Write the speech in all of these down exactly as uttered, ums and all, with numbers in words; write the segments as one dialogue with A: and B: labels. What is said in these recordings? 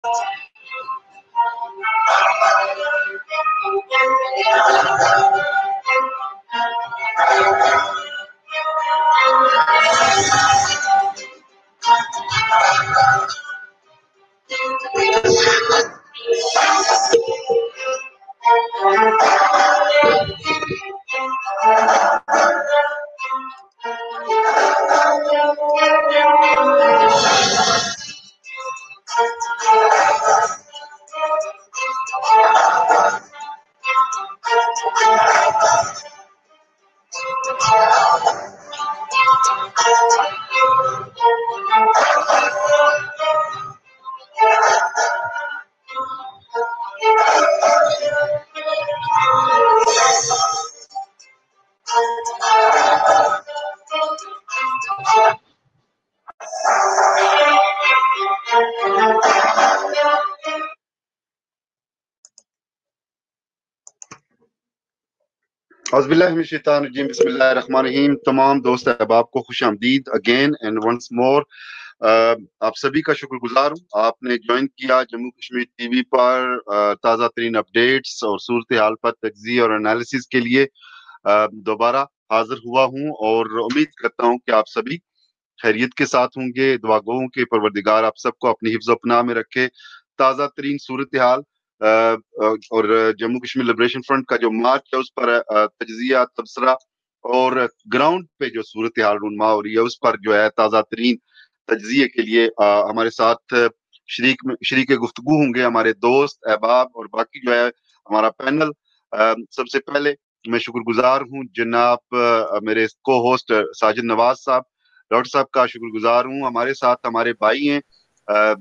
A: औज़ुबिल्लाहिमिनश्शैतानिर्रजीम बिस्मिल्लाहिर्रहमानिर्रहीम। तमाम दोस्त अहबाब को खुश आमदीद अगेन एंड वंस मोर। आप सभी का शुक्रगुजार हूँ, आपने ज्वाइन किया जम्मू कश्मीर टीवी पर ताज़ा तरीन अपडेट्स और सूरत हाल पर तज्ज़िया और एनालिसिस के लिए दोबारा हाजिर हुआ हूँ और उम्मीद करता हूँ कि आप सभी खैरियत के साथ होंगे। दुआ गो हूं कि परवरदिगार आप सबको अपनी हिफ्ज़ पनाह में रखे। ताज़ा तरीन सूरत हाल और जम्मू कश्मीर लिबरेशन फ्रंट का जो मार्च है उस पर तज्जिया तबसरा और ग्राउंड पे जो सूरत हाल रुनमा हो रही है उस पर जो है ताज़ा तरीन तज्जिए के लिए आ, हमारे साथ शरीक शरीक गुफ्तगू होंगे हमारे दोस्त अहबाब और बाकी जो है हमारा पैनल। आ, सबसे पहले मैं शुक्रगुजार हूँ जनाब मेरे को होस्ट साजिद नवाज साहब, डॉक्टर साहब का शुक्रगुजार हूँ। हमारे साथ हमारे भाई हैं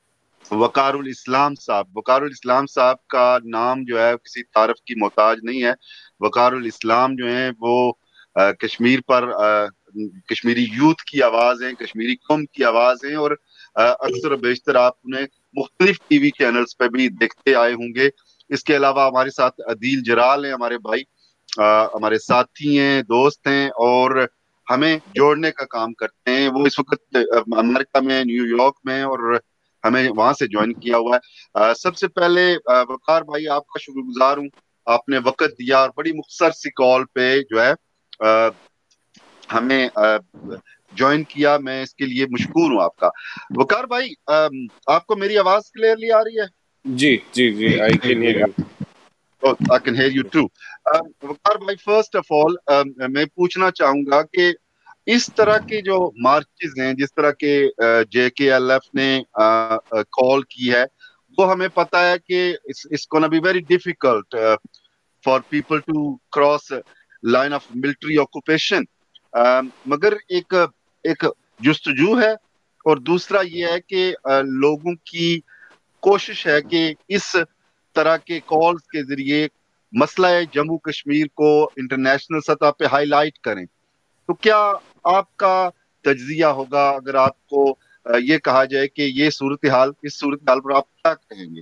A: वकारुल इस्लाम साहब। वकारुल इस्लाम साहब का नाम जो है किसी तारफ की मोहताज नहीं है। वकारुल इस्लाम जो है वो आ, कश्मीर पर आ, कश्मीरी यूथ की आवाज़ है, कश्मीरी कौम की आवाज़ है और अक्सर बेशतर आप उन्हें मुख्तलिफ टीवी चैनल्स पर भी देखते आए होंगे। इसके अलावा हमारे साथ अदील जराल हैं, हमारे भाई आ, हमारे साथी हैं, दोस्त हैं और हमें जोड़ने का काम करते हैं। वो इस वक्त अमेरिका में, न्यूयॉर्क में और हमें वहां से ज्वाइन किया हुआ है। आ, सबसे पहले आ, वकार भाई आपका शुक्रगुजार हूँ, आपने वक्त दिया और बड़ी मुख्तसर सी कॉल पे जो है आ, हमें ज्वाइन किया। मैं इसके लिए मशकूर हूँ आपका। वकार भाई आ, आपको मेरी आवाज क्लियरली आ रही है?
B: जी जी जी, I can hear you.
A: Oh, I can hear you too. Waqar भाई, फर्स्ट ऑफ ऑल मैं पूछना चाहूंगा कि इस तरह के जो मार्चेस हैं, जिस तरह के जे के एल एफ ने कॉल की है, वो हमें पता है कि it's gonna be very difficult for people to cross line of military occupation. मगर एक एक जुस्तजू है और दूसरा ये है कि uh, लोगों की कोशिश है कि इस तरह के कॉल्स के जरिए मसला जम्मू कश्मीर को इंटरनेशनल सतह पे हाईलाइट करें। तो क्या आपका तज्जिया होगा अगर आपको ये कहा जाए कि ये सूरत हाल, इस सूरत हाल पर आप क्या कहेंगे?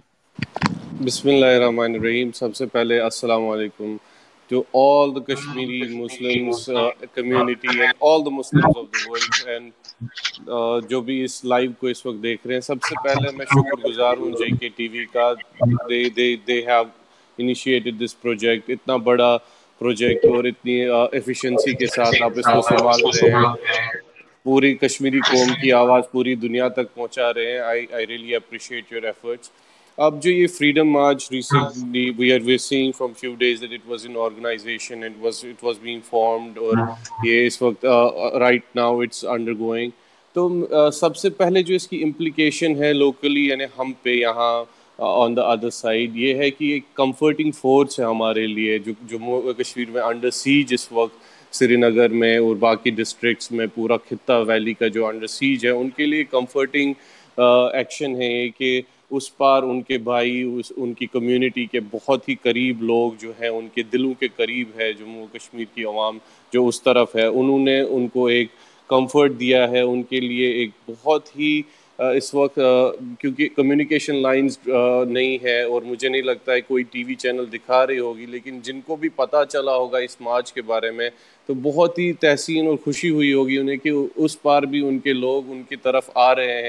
B: बिस्मिल्लाहिर्रहमानिर्रहीम। सबसे पहले अस्सलाम वालेकुम to all the Kashmiri Muslims uh, community and all the Muslims of the world and uh, जो भी इस लाइव को इस वक्त देख रहे हैं, सबसे पहले मैं शुक्रगुजार हूँ जे के टी वी का। They they they have initiated this project, इतना बड़ा प्रोजेक्ट और इतनी एफिशिएंसी के साथ आप इसको संभाल रहे हैं, पूरी कश्मीरी कौम की आवाज़ पूरी दुनिया तक पहुंचा रहे हैं। I I really appreciate your efforts. अब जो ये freedom march recently we are we seeing from few days that it was in organization, it was it was being formed और ये इस वक्त राइट नाउ इट्स अंडरगोइंग। तो uh, सबसे पहले जो इसकी इम्प्लीकेशन है लोकली यानी हम पे यहाँ ऑन द अदर साइड, ये है कि एक कंफर्टिंग फोर्स है हमारे लिए जो जम्मू कश्मीर में अंडर सीज इस वक्त, श्रीनगर में और बाकी डिस्ट्रिक्ट्स में, पूरा खित्ता वैली का जो अंडर सीज है, उनके लिए कंफर्टिंग एक्शन है कि उस पार उनके भाई, उस उनकी कम्युनिटी के बहुत ही करीब लोग जो हैं, उनके दिलों के करीब है जम्मू कश्मीर की आवाम जो उस तरफ है, उन्होंने उनको एक कंफर्ट दिया है। उनके लिए एक बहुत ही इस वक्त क्योंकि कम्युनिकेशन लाइंस नहीं है और मुझे नहीं लगता है कोई टीवी चैनल दिखा रही होगी, लेकिन जिनको भी पता चला होगा इस मार्च के बारे में तो बहुत ही तहसीन और खुशी हुई होगी उन्हें कि उस पार भी उनके लोग उनकी तरफ आ रहे हैं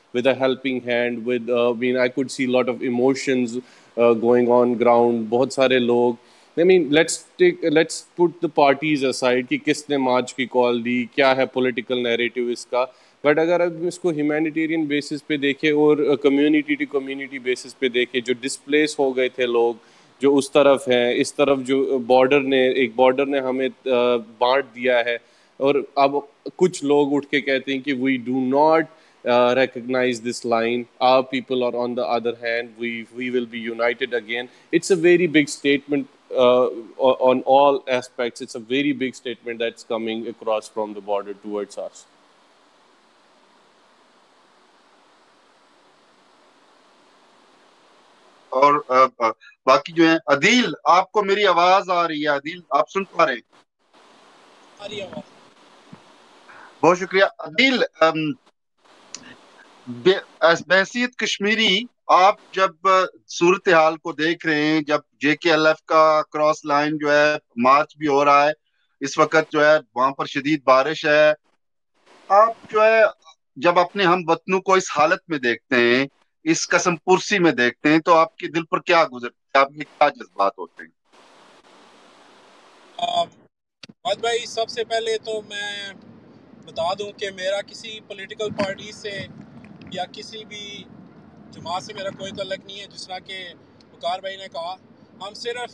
B: with a helping hand, with uh, I mean, I could see a lot of emotions uh, going on ground. بہت سارے لوگ, I mean, let's take let's put the parties aside کہ کس نے مارچ کی کال دی, کیا ہے پولیٹیکل نیریٹو اس کا, بٹ اگر اب اس کو ہیومینیٹیرین بیسس پہ دیکھیں اور کمیونٹی ٹو کمیونٹی بیسس پہ دیکھیں, جو ڈسپلیس ہو گئے تھے لوگ, جو اس طرف ہیں, اس طرف جو بارڈر نے ایک بارڈر نے ہمیں بانٹ دیا ہے, اور اب کچھ لوگ اٹھ کے کہتے ہیں کہ we do not Uh, recognize this line. Our people are on the other hand. We we will be united again. It's a very big statement uh, on all aspects. It's a very big statement that's coming across from the border towards us.
A: اور باقی جو ہیں, عدیل آپ کو میری آواز آ رہی ہے؟ عدیل آپ سن پا رہے ہیں؟
C: آ رہی ہے آواز.
A: بہت شکریہ عدیل. بحیثیت کشمیری آپ جب صورتحال کو دیکھ رہے ہیں, جب جے کے ایل ایف کا کراس لائن جو ہے مارچ بھی ہو رہا ہے, اس وقت جو ہے وہاں پر شدید بارش ہے, آپ جو ہے جب اپنے ہم وطنوں کو اس حالت میں دیکھتے ہیں, اس قسم پرسی میں دیکھتے ہیں, تو آپ کے دل پر کیا گزرتے ہیں, آپ کے کیا جذبات ہوتے ہیں؟
C: بات بھائی, سب سے پہلے تو میں بتا دوں کہ میرا کسی پولیٹیکل پارٹی سے یا کسی بھی جماعت سے میرا کوئی تعلق نہیں ہے. جس طرح کہ وقار بھائی نے کہا, ہم صرف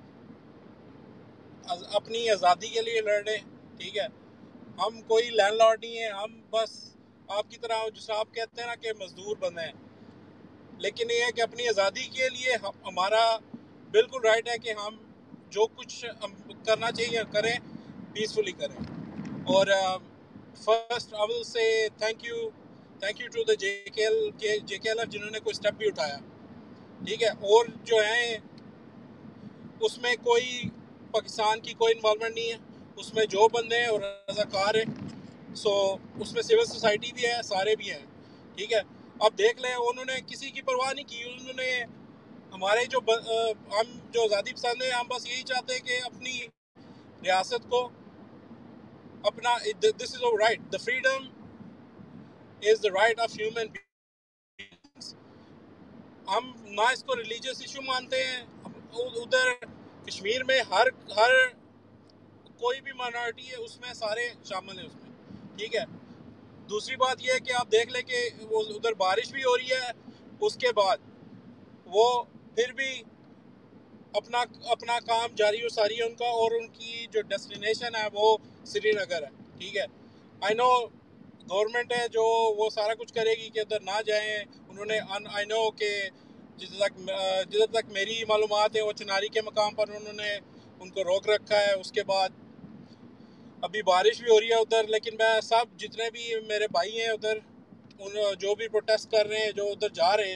C: اپنی آزادی کے لیے لڑ رہے ہیں. ٹھیک ہے, ہم کوئی لینڈ لارڈ نہیں ہیں, ہم بس آپ کی طرح جس طرح آپ کہتے ہیں نا کہ مزدور بندے ہیں. لیکن یہ ہے کہ اپنی آزادی کے لیے ہمارا بالکل رائٹ ہے کہ ہم جو کچھ کرنا چاہیے کریں, پیسفلی کریں. اور first I will say thank you thank you to the J K L J K L F جنہوں نے کوئی اسٹیپ بھی اٹھایا. ٹھیک ہے, اور جو ہیں اس میں کوئی پاکستان کی کوئی انوالومنٹ نہیں ہے, اس میں جو بندے ہیں اور رضاکار ہیں, سو اس میں سول سوسائٹی بھی ہے, سارے بھی ہیں. ٹھیک ہے, اب دیکھ لیں انہوں نے کسی کی پرواہ نہیں کی. انہوں نے ہمارے جو ہم جو آزادی پسند ہیں, ہم بس یہی چاہتے ہیں کہ اپنی ریاست کو اپنا, this is our right, the freedom is the right of human beings. ہم نہ اس کو ریلیجیس ایشو مانتے ہیں. ادھر کشمیر میں ہر ہر کوئی بھی مائنورٹی ہے, اس میں سارے شامل ہیں اس میں. ٹھیک ہے, دوسری بات یہ ہے کہ آپ دیکھ لیں کہ وہ ادھر بارش بھی ہو رہی ہے, اس کے بعد وہ پھر بھی اپنا اپنا کام جاری و ساری ہے ان کا, اور ان کی جو ڈیسٹینیشن ہے وہ سری نگر ہے. ٹھیک ہے, آئی نو گورنمنٹ ہے جو وہ سارا کچھ کرے گی کہ ادھر نہ جائیں. انہوں نے آئی نو کہ جدھر تک جدھر تک میری معلومات ہے وہ چناری کے مقام پر انہوں نے ان کو روک رکھا ہے. اس کے بعد ابھی بارش بھی ہو رہی ہے ادھر, لیکن میں سب جتنے بھی میرے بھائی ہیں ادھر, ان جو بھی پروٹیسٹ کر رہے ہیں, جو ادھر جا رہے ہیں,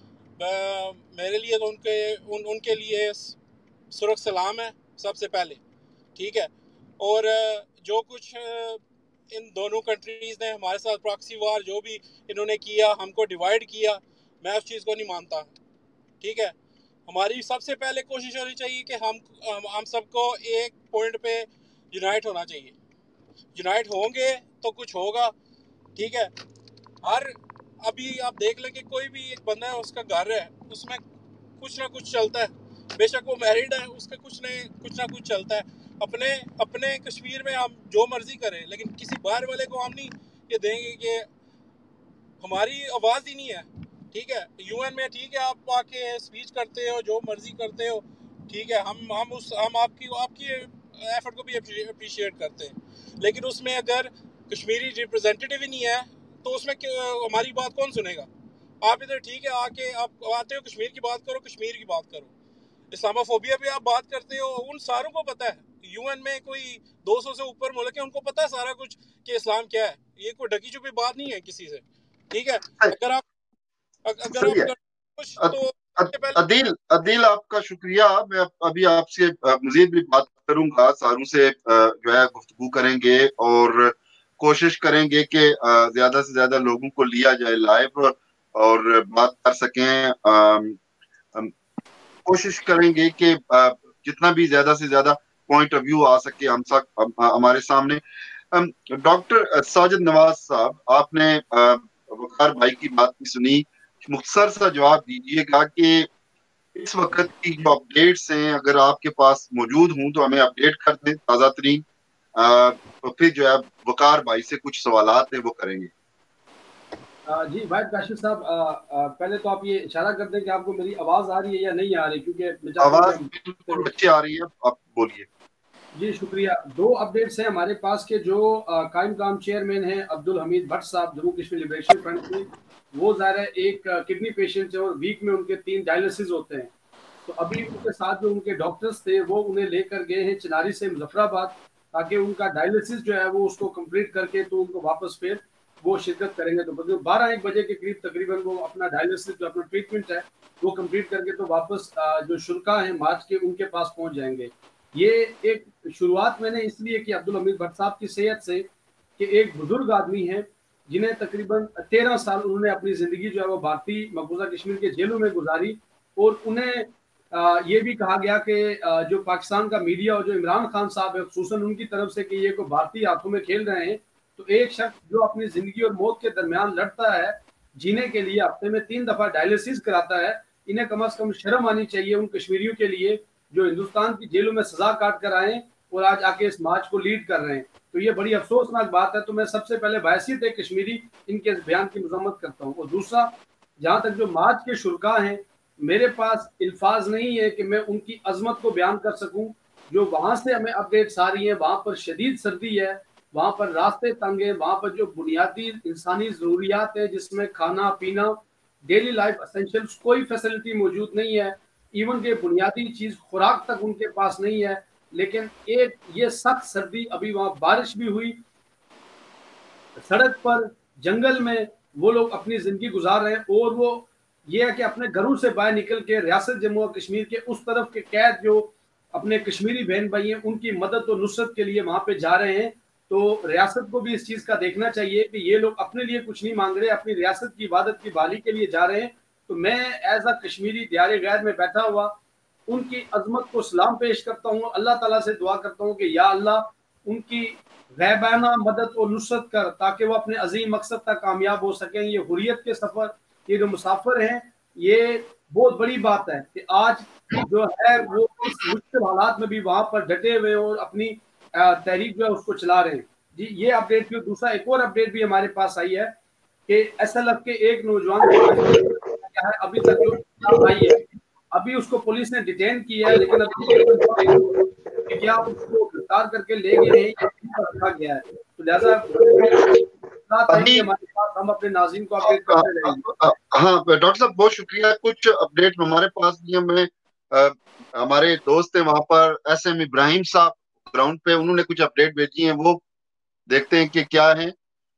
C: میرے لیے تو ان کے ان ان کے لیے سرخ سلام ہے سب سے پہلے. ٹھیک ہے, اور جو کچھ ان دونوں کنٹریز نے ہمارے ساتھ پراکسی وار جو بھی انہوں نے کیا, ہم کو ڈیوائیڈ کیا, میں اس چیز کو نہیں مانتا. ٹھیک ہے, ہماری سب سے پہلے کوشش ہونی چاہیے کہ ہم ہم سب کو ایک پوائنٹ پہ یونائٹ ہونا چاہیے. یونائٹ ہوں گے تو کچھ ہوگا. ٹھیک ہے, ہر ابھی آپ دیکھ لیں کہ کوئی بھی ایک بندہ ہے, اس کا گھر ہے, اس میں کچھ نہ کچھ چلتا ہے. بے شک وہ میریڈ ہے, اس کا کچھ نہیں کچھ نہ کچھ چلتا ہے. اپنے اپنے کشمیر میں ہم جو مرضی کریں, لیکن کسی باہر والے کو ہم نہیں یہ دیں گے کہ ہماری آواز ہی نہیں ہے. ٹھیک ہے, یو این میں ٹھیک ہے آپ آ کے اسپیچ کرتے ہو, جو مرضی کرتے ہو. ٹھیک ہے, ہم ہم اس ہم آپ کی آپ کی ایفرٹ کو بھی اپریشیٹ کرتے ہیں, لیکن اس میں اگر کشمیری ریپرزینٹیٹیو ہی نہیں ہے تو اس میں ہماری بات کون سنے گا؟ آپ ادھر ٹھیک ہے آ کے آپ آتے ہو, کشمیر کی بات کرو, کشمیر کی بات کرو. اسلامو فوبیا پہ آپ بات کرتے ہو, ان ساروں کو پتہ ہے. یو این میں کوئی دو سو سے اوپر ملک ہے, ان کو پتہ ہے سارا کچھ کہ اسلام کیا ہے. یہ کوئی ڈھکی چھپی بات نہیں ہے کسی سے. ٹھیک ہے, اگر آپ اگر
A: صحیح
C: آپ
A: ہے.
C: کچھ تو
A: عدیل عدیل آپ کا شکریہ. میں ابھی آپ سے مزید بھی بات کروں گا, ساروں سے جو ہے گفتگو کریں گے اور کوشش کریں گے کہ زیادہ سے زیادہ لوگوں کو لیا جائے لائیو اور بات کر سکیں. کوشش کریں گے کہ جتنا بھی زیادہ سے زیادہ پوائنٹ آف ویو آ سکے ہم سب ہمارے سامنے. ڈاکٹر ساجد نواز صاحب, آپ نے वकार भाई की बात भी सुनी, मुख्तसर सा जवाब दीजिएगा कि इस वक्त की जो अपडेट्स हैं अगर आपके पास मौजूद हूं तो हमें अपडेट कर दें ताज़ा तरीन, तो फिर जो है वकार भाई से कुछ सवालात हैं वो करेंगे।
D: आ, जी भाई काशिफ साहब, आ, आ, पहले तो आप ये इशारा कर दें कि आपको मेरी आवाज़ आ रही है या नहीं आ रही, क्योंकि मैं चाहता हूं
A: आवाज
D: कि
A: बिल्कुल अच्छी आ रही है, आप बोलिए।
D: जी शुक्रिया। दो अपडेट्स हैं हमारे पास के जो कायम काम चेयरमैन हैं अब्दुल हमीद भट्ट साहब जम्मू कश्मीर लिबरेशन फ्रंट के, वो ज़ाहिर है एक किडनी पेशेंट है और वीक में उनके तीन डायलिसिस होते हैं। तो अभी उनके साथ जो उनके डॉक्टर्स थे वो उन्हें लेकर गए हैं चिनारी से मुजफ्फराबाद, ताकि उनका डायलिसिस जो है वो उसको कंप्लीट करके तो उनको वापस फिर वो शिरकत करेंगे। तो बारह एक बजे के करीब तकरीबन वो अपना डायलिसिस जो अपना ट्रीटमेंट है वो कंप्लीट करके तो वापस जो शुल्का हैं मार्च के उनके पास पहुंच जाएंगे। ये एक शुरुआत मैंने इसलिए की अब्दुल हमीद भट्ट साहब की सेहत से कि एक बुजुर्ग आदमी हैं जिन्हें तकरीबन तेरह साल उन्होंने अपनी ज़िंदगी जो है वो भारतीय मकबूजा कश्मीर के जेलों में गुजारी, और उन्हें आ, ये भी कहा गया कि जो पाकिस्तान का मीडिया और जो इमरान खान साहब है खुसूसन उनकी तरफ से कि ये को भारतीय हाथों में खेल रहे हैं। तो एक शख्स जो अपनी ज़िंदगी और मौत के दरमियान लड़ता है जीने के लिए, हफ्ते में तीन दफ़ा डायलिसिस कराता है, इन्हें कम अज़ कम शर्म आनी चाहिए उन कश्मीरियों के लिए जो हिंदुस्तान की जेलों में सजा काट कर आए और आज आके इस मार्च को लीड कर रहे हैं। तो ये बड़ी अफसोसनाक बात है। तो मैं सबसे पहले बहैसियत एक कश्मीरी इनके इस बयान की मजम्मत करता हूँ। और दूसरा, जहाँ तक जो मार्च के शुरा हैं, मेरे पास अल्फाज नहीं है कि मैं उनकी अजमत को बयान कर सकूँ। जो वहाँ से हमें अपडेट्स आ रही हैं, वहाँ पर शदीद सर्दी है, वहाँ पर रास्ते तंग हैं, वहाँ पर जो बुनियादी इंसानी ज़रूरियात है जिसमें खाना पीना डेली लाइफ एसेंशियल्स कोई फैसिलिटी मौजूद नहीं है, इवन के बुनियादी चीज़ खुराक तक उनके पास नहीं है। लेकिन एक ये सख्त सर्दी, अभी वहाँ बारिश भी हुई, सड़क पर जंगल में वो लोग अपनी ज़िंदगी गुजार रहे हैं, और वो ये है कि अपने घरों से बाहर निकल के रियासत जम्मू और कश्मीर के उस तरफ के कैद जो अपने कश्मीरी बहन भाई हैं उनकी मदद और नुसरत के लिए वहाँ पे जा रहे हैं। तो रियासत को भी इस चीज़ का देखना चाहिए कि ये लोग अपने लिए कुछ नहीं मांग रहे, अपनी रियासत की इबादत की बहाली के लिए जा रहे हैं। तो मैं एज अ कश्मीरी दियारे गैर में बैठा हुआ उनकी अजमत को सलाम पेश करता हूँ, अल्लाह ताला से दुआ करता हूँ कि या अल्लाह उनकी गैबाना मदद और नुसरत कर, ताकि वो अपने अजीम मकसद तक कामयाब हो सकें। ये हुर्रियत के सफ़र, ये जो मुसाफिर हैं, ये बहुत बड़ी बात है कि आज जो है वो इस मुश्किल हालात में भी वहाँ पर डटे हुए और अपनी तहरीक जो है उसको चला रहे हैं। जी ये अपडेट भी। दूसरा एक और अपडेट भी हमारे पास आई है कि एस एल एफ के एक नौजवान क्या है अभी तक जो आई है, अभी उसको पुलिस ने डिटेन किया है, लेकिन अभी क्या उसको गिरफ्तार करके ले गए हैं या रखा गया है। तो लिहाजा हमारे पास हम अपने नाज़रीन को अपडेट करते रहेंगे।
A: हाँ डॉक्टर साहब बहुत शुक्रिया। कुछ अपडेट हमारे पास भी हमें हमारे दोस्त हैं वहां पर एस एम इब्राहिम साहब ग्राउंड पे, उन्होंने कुछ अपडेट भेजी हैं, वो देखते हैं कि क्या है।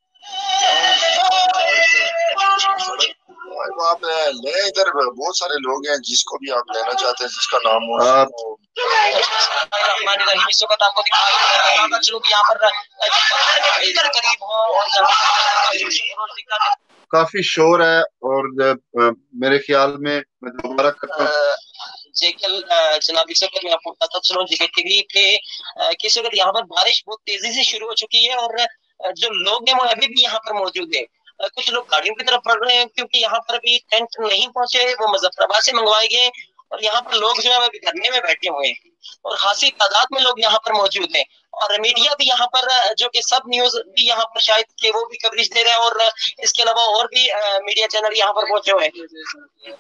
E: आप ले इधर बहुत सारे लोग हैं जिसको भी आप लेना चाहते हैं जिसका नाम हो। इस वक्त आपको
A: काफी शोर है और मेरे ख्याल में मैं दोबारा करता हूँ।
E: जनाब इस वक्त मैं आपको बताता चलूं जेकेटीवी पे किस वक्त यहाँ पर बारिश बहुत तेजी से शुरू हो चुकी है और जो लोग हैं वो अभी भी यहाँ पर मौजूद हैं। कुछ लोग गाड़ियों की तरफ बढ़ रहे हैं क्योंकि यहाँ पर अभी टेंट नहीं पहुंचे, वो मुजफ्फराबाद से मंगवाए गए और यहाँ पर लोग जो है अभी धरने में बैठे हुए हैं और खासी तादाद में लोग यहाँ पर मौजूद हैं। और मीडिया भी यहाँ पर जो कि सब न्यूज भी यहाँ पर शायद के वो भी कवरेज दे रहे हैं और इसके अलावा और भी मीडिया चैनल यहाँ पर पहुंचे हुए हैं।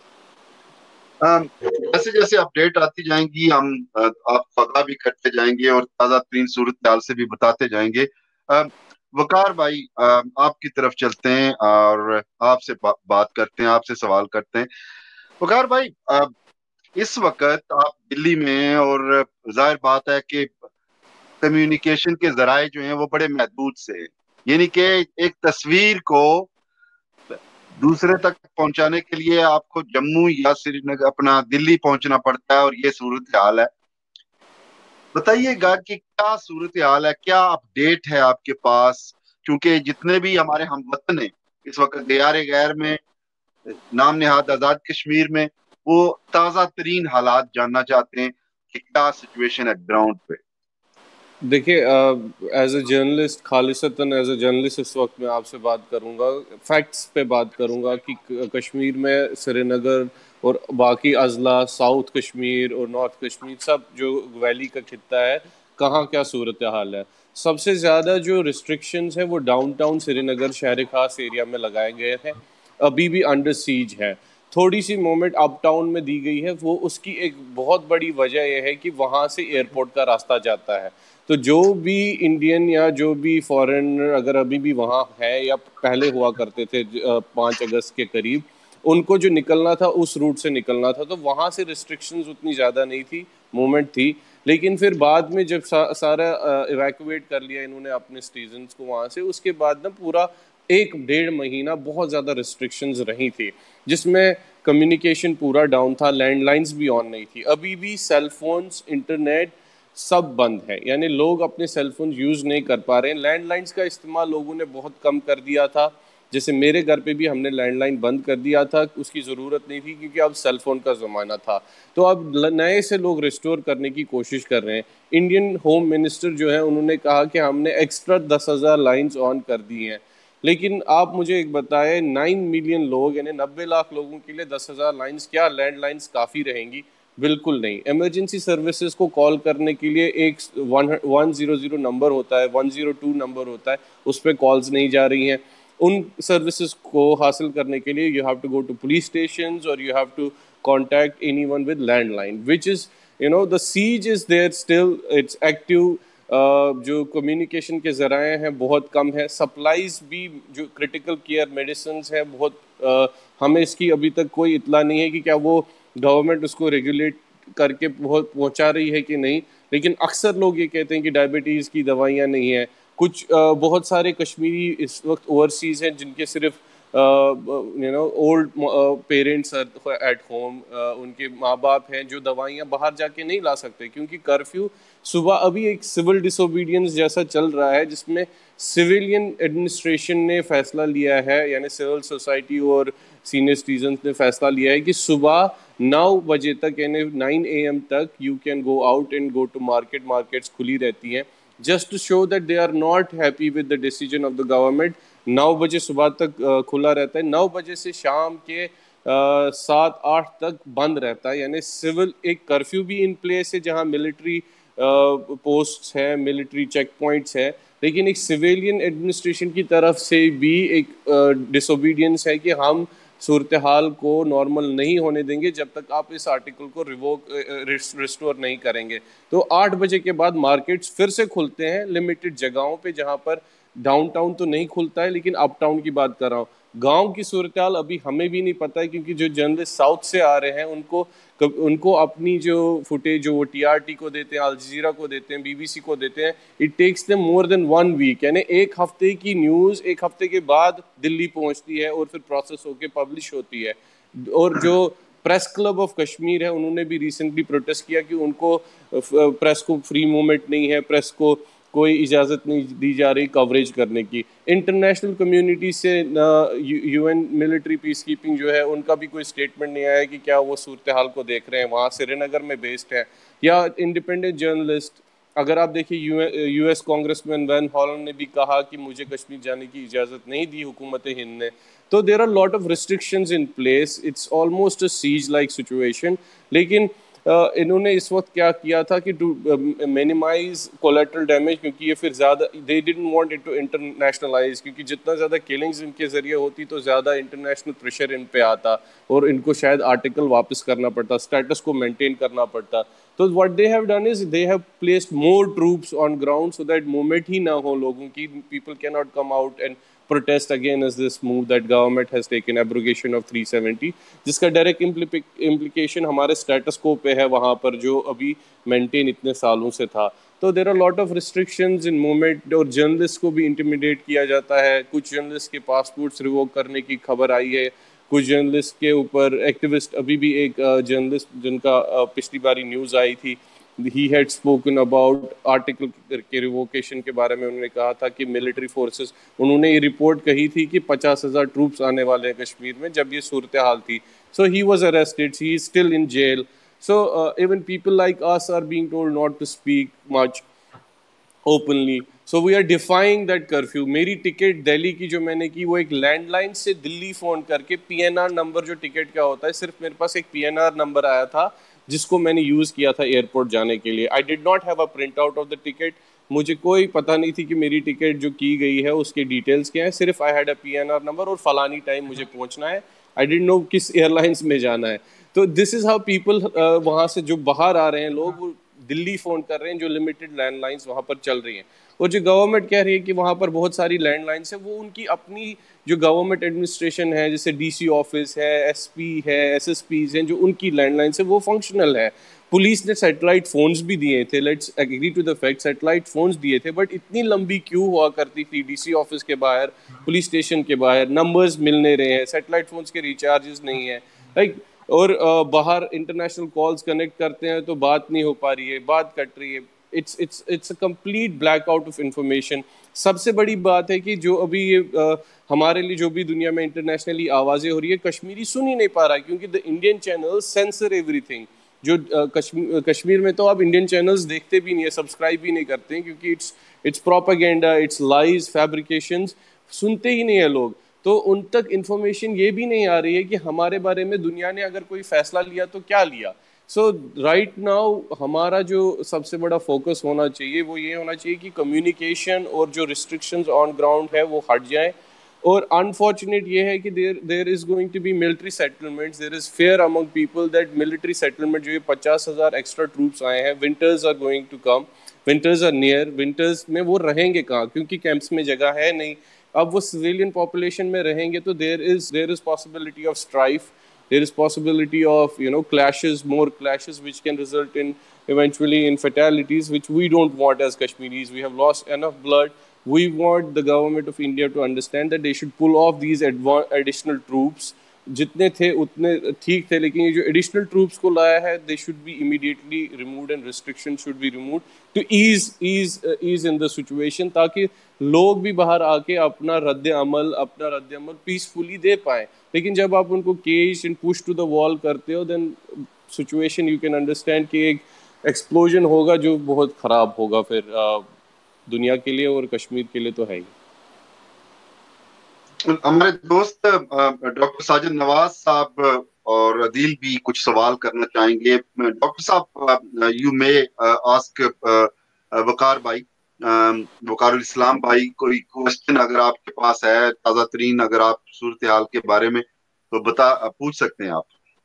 A: जैसे जैसे अपडेट आती जाएंगी हम आपको आगाह भी करते जाएंगे और ताज़ा तरीन सूरत हाल से भी बताते जाएंगे। वकार भाई आपकी तरफ चलते हैं और आपसे बा, बात करते हैं, आपसे सवाल करते हैं। वकार भाई इस वक्त आप दिल्ली में और जाहिर बात है कि कम्युनिकेशन के जराए जो हैं वो बड़े महदूद से, यानी कि एक तस्वीर को दूसरे तक पहुंचाने के लिए आपको जम्मू या श्रीनगर अपना दिल्ली पहुंचना पड़ता है और ये सूरत हाल है। बताइएगा कि क्या सूरत हाल है, क्या अपडेट है आपके पास, क्योंकि जितने भी हमारे हमवतन हैं इस वक्त दियारे गैर में नाम निहाद आजाद कश्मीर में, वो ताज़ा तरीन हालात जानना चाहते हैं कि क्या सिचुएशन है ग्राउंड पे।
B: دیکھیے ایز اے جرنلسٹ خالصتاً ایز اے جرنلسٹ اس وقت میں آپ سے بات کروں گا، فیکٹس پہ بات کروں گا کہ کشمیر میں سری نگر اور باقی اضلاع ساؤتھ کشمیر اور نارتھ کشمیر سب جو ویلی کا خطہ ہے کہاں کیا صورتحال ہے. سب سے زیادہ جو ریسٹرکشنز ہیں وہ ڈاؤن ٹاؤن سری نگر شہر خاص ایریا میں لگائے گئے ہیں، ابھی بھی انڈر سیج ہے. تھوڑی سی موومنٹ اپ ٹاؤن میں دی گئی ہے، وہ اس کی ایک بہت بڑی وجہ یہ ہے کہ وہاں سے ایئرپورٹ کا راستہ جاتا ہے. تو جو بھی انڈین یا جو بھی فارنر اگر ابھی بھی وہاں ہے یا پہلے ہوا کرتے تھے پانچ اگست کے قریب، ان کو جو نکلنا تھا اس روٹ سے نکلنا تھا، تو وہاں سے ریسٹرکشنز اتنی زیادہ نہیں تھی، موومنٹ تھی. لیکن پھر بعد میں جب سارا ایویکویٹ کر لیا انہوں نے اپنے سٹیزنز کو وہاں سے، اس کے بعد نا پورا ایک ڈیڑھ مہینہ بہت زیادہ ریسٹرکشنز رہی تھی، جس میں کمیونیکیشن پورا ڈاؤن تھا، لینڈ لائنز بھی آن نہیں تھی. ابھی بھی سیل فونز، انٹرنیٹ سب بند ہے، یعنی لوگ اپنے سیل فون یوز نہیں کر پا رہے ہیں. لینڈ لائنز کا استعمال لوگوں نے بہت کم کر دیا تھا، جیسے میرے گھر پہ بھی ہم نے لینڈ لائن بند کر دیا تھا، اس کی ضرورت نہیں تھی کیونکہ اب سیل فون کا زمانہ تھا. تو اب نئے سے لوگ ریسٹور کرنے کی کوشش کر رہے ہیں. انڈین ہوم منسٹر جو ہیں انہوں نے کہا کہ ہم نے ایکسٹرا دس ہزار لائنز آن کر دی ہیں. لیکن آپ مجھے ایک بتائیں، نائن ملین لوگ یعنی نبے لاکھ لوگوں کے لیے دس ہزار لائنز کیا لینڈ لائنز کافی رہیں گی؟ بالکل نہیں. ایمرجنسی سروسز کو کال کرنے کے لیے ایک ون زیرو زیرو نمبر ہوتا ہے، ون زیرو ٹو نمبر ہوتا ہے، اس پہ کالز نہیں جا رہی ہیں. ان سروسز کو حاصل کرنے کے لیے you have to go to police stations اور you have to contact any one with landline which is you know the sage is there still it's active. جو کمیونیکیشن کے ذرائع ہیں بہت کم ہے. سپلائیز بھی جو کرٹیکل کیئر میڈیسنز ہیں بہت ہمیں اس کی ابھی تک کوئی اطلاع نہیں ہے کہ کیا وہ گورنمنٹ اس کو ریگولیٹ کر کے بہت پہنچا رہی ہے کہ نہیں. لیکن اکثر لوگ یہ کہتے ہیں کہ ڈائبٹیز کی دوائیاں نہیں ہیں. کچھ بہت سارے کشمیری اس وقت اوورسیز ہیں جن کے صرف you know old parents at home, ان کے ماں باپ ہیں جو دوائیاں باہر جا کے نہیں لا سکتے کیونکہ کرفیو صبح. ابھی ایک سول ڈس اوبیڈینس جیسا چل رہا ہے جس میں سویلین ایڈمنسٹریشن نے فیصلہ لیا ہے، یعنی سول سوسائٹی اور سینئر سٹیزنز نے فیصلہ لیا ہے کہ صبح نو بجے تک یعنی نائن اے ایم تک you can go out and go to market. Markets کھلی رہتی ہیں just to show that they are not happy with the decision of the government. نو بجے صبح تک کھلا رہتا ہے، نو بجے سے شام کے سات آٹھ تک بند رہتا ہے. یعنی سول ایک کرفیو بھی ان پلیس ہے جہاں ملٹری پوسٹس ہیں، ملٹری چیک پوائنٹس ہیں، لیکن ایک سویلین ایڈمنسٹریشن کی طرف سے بھی ایک ڈس اوبیڈینس ہے کہ ہم صورتحال کو نارمل نہیں ہونے دیں گے جب تک آپ اس آرٹیکل کو ریووک ریسٹور نہیں کریں گے. تو آٹھ بجے کے بعد مارکیٹس پھر سے کھلتے ہیں لمیٹڈ جگہوں پہ جہاں پر ڈاؤن ٹاؤن تو نہیں کھلتا ہے، لیکن اپ ٹاؤن کی بات کر رہا ہوں. گاؤں کی صورتحال ابھی ہمیں بھی نہیں پتہ ہے کیونکہ جو جرنلسٹ ساؤتھ سے آ رہے ہیں ان کو ان کو اپنی جو فوٹیج جو وہ ٹی آر ٹی کو دیتے ہیں، الجزیرہ کو دیتے ہیں، بی بی سی کو دیتے ہیں، it takes them more than one week. یعنی ایک ہفتے کی نیوز ایک ہفتے کے بعد دلی پہنچتی ہے اور پھر پروسیس ہو کے پبلش ہوتی ہے. اور جو پریس کلب آف کشمیر ہے انہوں نے بھی ریسنٹلی پروٹیسٹ کیا کہ ان کو پریس کو فری موومنٹ نہیں ہے، پریس کو کوئی اجازت نہیں دی جا رہی کوریج کرنے کی. انٹرنیشنل کمیونٹی سے U N military peace keeping جو ہے ان کا بھی کوئی اسٹیٹمنٹ نہیں آیا کہ کیا وہ صورتحال کو دیکھ رہے ہیں، وہاں سری نگر میں بیسڈ ہے. یا انڈیپینڈنٹ جرنلسٹ اگر آپ دیکھیں U S congressman Van Hollen نے بھی کہا کہ مجھے کشمیر جانے کی اجازت نہیں دی حکومت ہند نے. تو there are lot of restrictions in place, it's almost a siege like situation. لیکن انہوں نے اس وقت کیا کیا تھا کہ ٹو مینیمائز کولیٹرل ڈیمیج، کیونکہ یہ پھر زیادہ they didn't want it to internationalize, کیونکہ جتنا زیادہ کلنگز ان کے ذریعے ہوتی تو زیادہ انٹرنیشنل پریشر ان پہ آتا اور ان کو شاید آرٹیکل واپس کرنا پڑتا، اسٹیٹس کو مینٹین کرنا پڑتا. تو what they have done is they have placed more troops on ground so that movement ہی نہ ہو لوگوں کی. پیپل کی not come out and protest against this move that government has taken, abrogation of three seventy, جس کا direct implication ہمارے status کو پہ ہے وہاں پر جو ابھی مینٹین اتنے سالوں سے تھا. تو there are lot of restrictions in movement. اور جرنلسٹ کو بھی انٹیمیڈیٹ کیا جاتا ہے. کچھ جرنلسٹ کے پاسپورٹس ریووک کرنے کی خبر آئی ہے. کچھ جرنلسٹ کے اوپر ایکٹیوسٹ، ابھی بھی ایک جرنلسٹ جن کا پچھلی باری نیوز آئی تھی، he had spoken about article کے ریووکیشن کے بارے میں. انہوں نے کہا تھا کہ ملٹری فورسز، انہوں نے یہ رپورٹ کہی تھی کہ پچاس ہزار ٹروپس آنے والے ہیں کشمیر میں جب یہ صورتحال تھی. So he was arrested, he is still in jail. So uh, even people like us are being told not to speak much. openly. So we are defying that curfew. میری ٹکٹ دہلی کی جو میں نے کی وہ ایک لینڈ لائن سے دلی phone کر کے پی این آر نمبر جو ٹکٹ کا ہوتا ہے, صرف میرے پاس ایک پی این آر نمبر آیا تھا جس کو میں نے یوز کیا تھا ایئرپورٹ جانے کے لیے. I did not have a printout of the ticket. مجھے کوئی پتہ نہیں تھی کہ میری ٹکٹ جو کی گئی ہے اس کے ڈیٹیلس کیا ہیں, صرف I had a P N R number اور فلانی ٹائم مجھے پہنچنا ہے. آئی ڈنٹ نو کس ایئر لائنس میں جانا ہے. تو دس از ہاؤ پیپل وہاں سے جو باہر آ رہے ہیں لوگ وہ دلی فون کر رہے ہیں جو لمیٹڈ لینڈ لائنس وہاں پر چل رہی ہیں. اور جو گورنمنٹ کہہ رہی ہے کہ وہاں پر بہت ساری لینڈ لائنس ہیں, وہ ان کی اپنی جو گورنمنٹ ایڈمنسٹریشن ہے جیسے ڈی سی آفس ہے, ایس پی ہے, ایس ایس پیز ہیں, جو ان کی لینڈ لائنس ہے وہ فنکشنل ہے. پولیس نے سیٹلائٹ فونز بھی دیے تھے, let's agree to the fact, satellite phones دیے تھے, بٹ اتنی لمبی کیو ہوا کرتی تھی ڈی سی آفس کے باہر, پولیس اسٹیشن کے باہر, نمبرز مل نہیں رہے ہیں, سیٹلائٹ فونز کے ریچارجز نہیں ہیں, لائک اور باہر انٹرنیشنل کالز کنیکٹ کرتے ہیں تو بات نہیں ہو پا رہی ہے, بات کٹ رہی ہے. It's it's it's a complete blackout of information. سب سے بڑی بات ہے کہ جو ابھی یہ ہمارے لیے جو بھی دنیا میں انٹرنیشنلی آوازیں ہو رہی ہے, کشمیری سن ہی نہیں پا رہا کیونکہ the Indian channel censor everything. جو کشمیر میں تو آپ انڈین چینلز دیکھتے بھی نہیں ہیں, سبسکرائب بھی نہیں کرتے ہیں کیونکہ it's it's propaganda, it's lies, fabrications سنتے ہی نہیں ہیں لوگ. تو ان تک انفارمیشن یہ بھی نہیں آ رہی ہے کہ ہمارے بارے میں دنیا نے اگر کوئی فیصلہ لیا تو کیا لیا. سو رائٹ ناؤ ہمارا جو سب سے بڑا فوکس ہونا چاہیے وہ یہ ہونا چاہیے کہ کمیونیکیشن اور جو ریسٹرکشنز آن گراؤنڈ ہے وہ ہٹ جائیں. اور انفارچونیٹ یہ ہے کہ there there is going to be military settlements, there is fear among people that military settlement جو یہ پچاس ہزار ایکسٹرا ٹروپس آئے ہیں, winters are going to come, winters are near, winters میں وہ رہیں گے کہاں کیونکہ کیمپس میں جگہ ہے نہیں. اب وہ سویلین پاپولیشن میں رہیں گے تو there is there is possibility of strife, there is possibility of you know clashes, more clashes which can result in eventually in fatalities which we don't want as Kashmiris. We have lost enough blood. We want the government of India to understand that they should pull off these additional troops. جتنے تھے اتنے ٹھیک تھے, لیکن یہ جو additional troops کو لایا ہے they should be immediately removed and restrictions should be removed to ease ease uh, ease in the situation, تاکہ لوگ بھی باہر آ کے اپنا رد عمل اپنا رد عمل پیسفلی دے پائیں. لیکن جب آپ ان کو cage and push to the wall کرتے ہو then situation you can understand کہ ایک ایکسپلوژن ہوگا جو بہت خراب ہوگا پھر دنیا کے لیے اور کشمیر کے لیے تو ہے ہی.
A: ہمارے دوست ڈاکٹر ساجد نواز صاحب اور عدیل بھی کچھ سوال کرنا چاہیں گے. ڈاکٹر صاحب یو مے آسک وقار بھائی, وقار الاسلام بھائی, کوئی کوشچن اگر آپ کے پاس ہے تازہ ترین, اگر آپ صورتحال کے بارے میں تو بتا پوچھ سکتے ہیں آپ.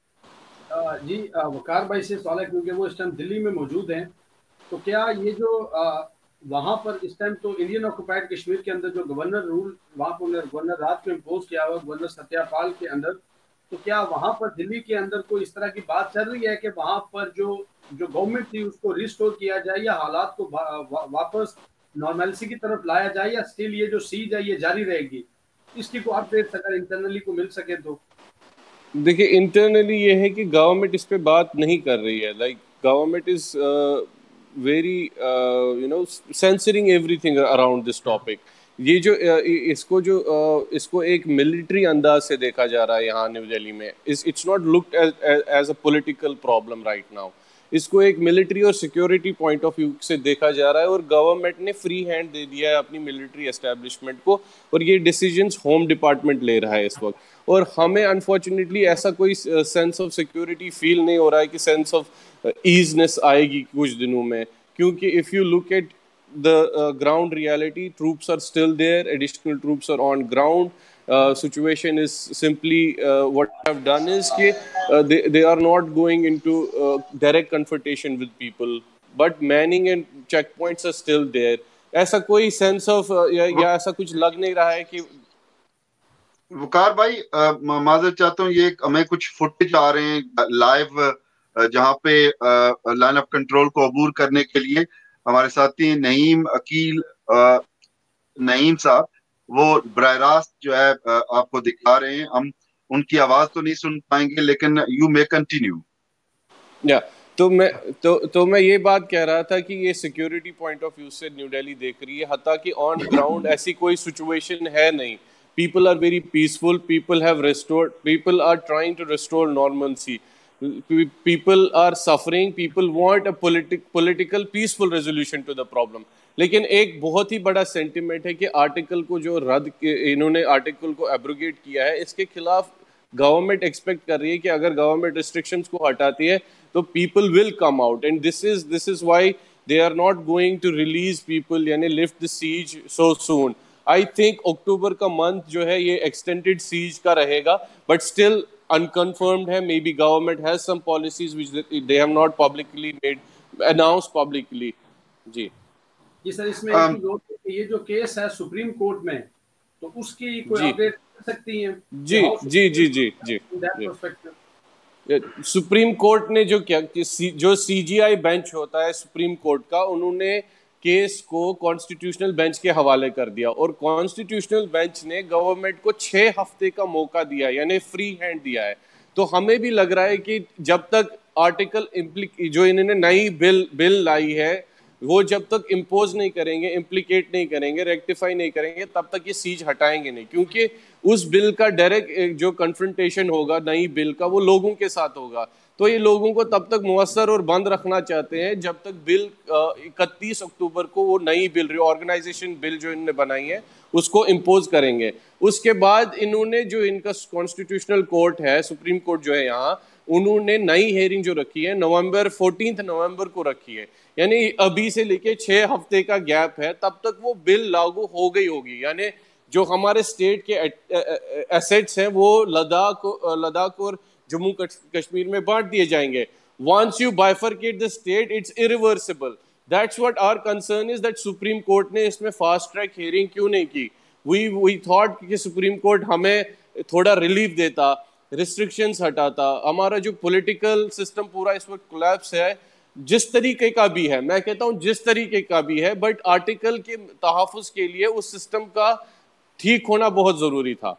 D: جی وقار بھائی سے سوال ہے کیونکہ وہ اس ٹائم دلی میں موجود ہیں, تو کیا یہ جو وہاں پر اس ٹائم تو انڈین آکوپائڈ کشمیر کے اندر جو گورنر رول وہاں پر گورنر رات کو امپوز کیا ہوا گورنر ستیہ پال کے اندر, تو کیا وہاں پر دلی کے اندر کوئی اس طرح کی بات چل رہی ہے کہ وہاں پر جو جو گورنمنٹ تھی اس کو ریسٹور کیا جائے یا حالات کو واپس نارملسی کی طرف لایا جائے, یا اسٹل یہ جو سیج ہے یہ جاری رہے گی؟ اس کی کوئی اپڈیٹ اگر انٹرنلی کو مل سکے تو.
B: دیکھیے انٹرنلی یہ ہے کہ گورنمنٹ اس پہ بات نہیں کر رہی ہے, like government is very you know censoring everything around this topic. یہ جو اس کو جو اس کو ایک ملٹری انداز سے دیکھا جا رہا ہے یہاں نیو دہلی میں, it's not looked as a political problem right now. اس کو ایک ملٹری اور سیکورٹی پوائنٹ آف ویو سے دیکھا جا رہا ہے, اور گورنمنٹ نے فری ہینڈ دے دیا ہے اپنی ملٹری اسٹیبلشمنٹ کو, اور یہ ڈیسیجنس ہوم ڈپارٹمنٹ لے رہا ہے اس وقت. اور ہمیں انفارچونیٹلی ایسا کوئی سینس آف سیکورٹی فیل نہیں ہو رہا ہے کہ سینس آف ایزنس آئے گی کچھ دنوں میں, کیونکہ if you look at the uh, ground reality, troops are still there, additional troops are on ground. Uh, situation is simply uh, what I've done is ke, uh, they, they are not going into uh, direct confrontation with people, but manning and checkpoints are still there. ایسا کوئی sense of uh, یا, یا ایسا کچھ لگ نہیں رہا ہے کہ.
A: وقار بھائی معذرت چاہتا ہوں, یہ ہمیں کچھ فوٹیج آ رہے ہیں لائیو جہاں پہ لائن آف کنٹرول کو عبور کرنے کے لیے ہمارے ساتھی نعیم عقیل نعیم صاحب وہ براہ راست جو ہے آپ کو دکھا رہے ہیں. ہم ان کی آواز تو نہیں سن پائیں گے لیکن یو میں کنٹینیو.
B: یا تو میں تو تو میں یہ بات کہہ رہا تھا کہ یہ سیکورٹی پوائنٹ آف ویو سے نیو دہلی دیکھ رہی ہے, حتیٰ کہ آن گراؤنڈ ایسی کوئی سچویشن ہے نہیں. People are very peaceful, people have restored, people are trying to restore normalcy. people are suffering, people want a politic political peaceful resolution to the problem. لیکن ایک بہت ہی بڑا سینٹیمنٹ ہے کہ آرٹیکل کو جو رد انہوں نے آرٹیکل کو ایبروگیٹ کیا ہے, اس کے خلاف گورنمنٹ ایکسپیکٹ کر رہی ہے کہ اگر گورنمنٹ ریسٹرکشنز کو ہٹاتی ہے تو people will come out, and this is this is why they are not going to release people, یعنی lift the siege so soon. I think October کا منتھ جو ہے یہ extended siege کا رہے گا, but still unconfirmed ہے. Maybe government has some policies which they have not publicly made, announced publicly. جی
D: جی سر, اس میں یہ جو کیس ہے سپریم کورٹ میں, تو اس کی کوئی اپڈیٹ کر سکتی ہیں؟
B: جی جی جی جی جی سپریم کورٹ نے جو کیا, جو سی جی آئی بینچ ہوتا ہے سپریم کورٹ کا, انہوں نے کیس کو کانسٹیٹیوشنل بینچ کے حوالے کر دیا, اور کانسٹیٹیوشنل بینچ نے گورنمنٹ کو چھ ہفتے کا موقع دیا, یعنی فری ہینڈ دیا ہے. تو ہمیں بھی لگ رہا ہے کہ جب تک آرٹیکل جو انہوں نے نئی بل بل لائی ہے وہ جب تک امپوز نہیں کریں گے, امپلیکیٹ نہیں کریں گے, ریکٹیفائی نہیں کریں گے, تب تک یہ سیج ہٹائیں گے نہیں, کیونکہ اس بل کا ڈائریکٹ جو کنفرنٹیشن ہوگا نئی بل کا وہ لوگوں کے ساتھ ہوگا. تو یہ لوگوں کو تب تک مؤثر اور بند رکھنا چاہتے ہیں جب تک بل اکتیس اکتوبر کو وہ نئی بل ری آرگنائزیشن بل جو انہوں نے بنائی ہے اس کو امپوز کریں گے. اس کے بعد انہوں نے جو ان کا کانسٹیٹیوشنل کورٹ ہے, سپریم کورٹ جو ہے یہاں, انہوں نے نئی ہیئرنگ جو رکھی ہے نومبر فورٹینتھ نومبر کو رکھی ہے, یعنی ابھی سے لے کے چھ ہفتے کا گیپ ہے, تب تک وہ بل لاگو ہو گئی ہوگی. یعنی جو ہمارے اسٹیٹ کے ایسیٹس ہیں وہ لداخ لداخ اور جموں کشمیر میں بانٹ دیے جائیں گے. Once you bifurcate the state, it's irreversible. That's what our concern is, that Supreme Court نے اس میں fast track hearing کیوں نہیں کی. We we thought کہ Supreme Court ہمیں تھوڑا ریلیف دیتا, ریسٹرکشنز ہٹاتا. ہمارا جو پولیٹیکل سسٹم پورا اس وقت کولیپس ہے, جس طریقے کا بھی ہے, میں کہتا ہوں جس طریقے کا بھی ہے, بٹ آرٹیکل کے تحفظ کے لیے اس سسٹم کا ٹھیک ہونا بہت ضروری تھا.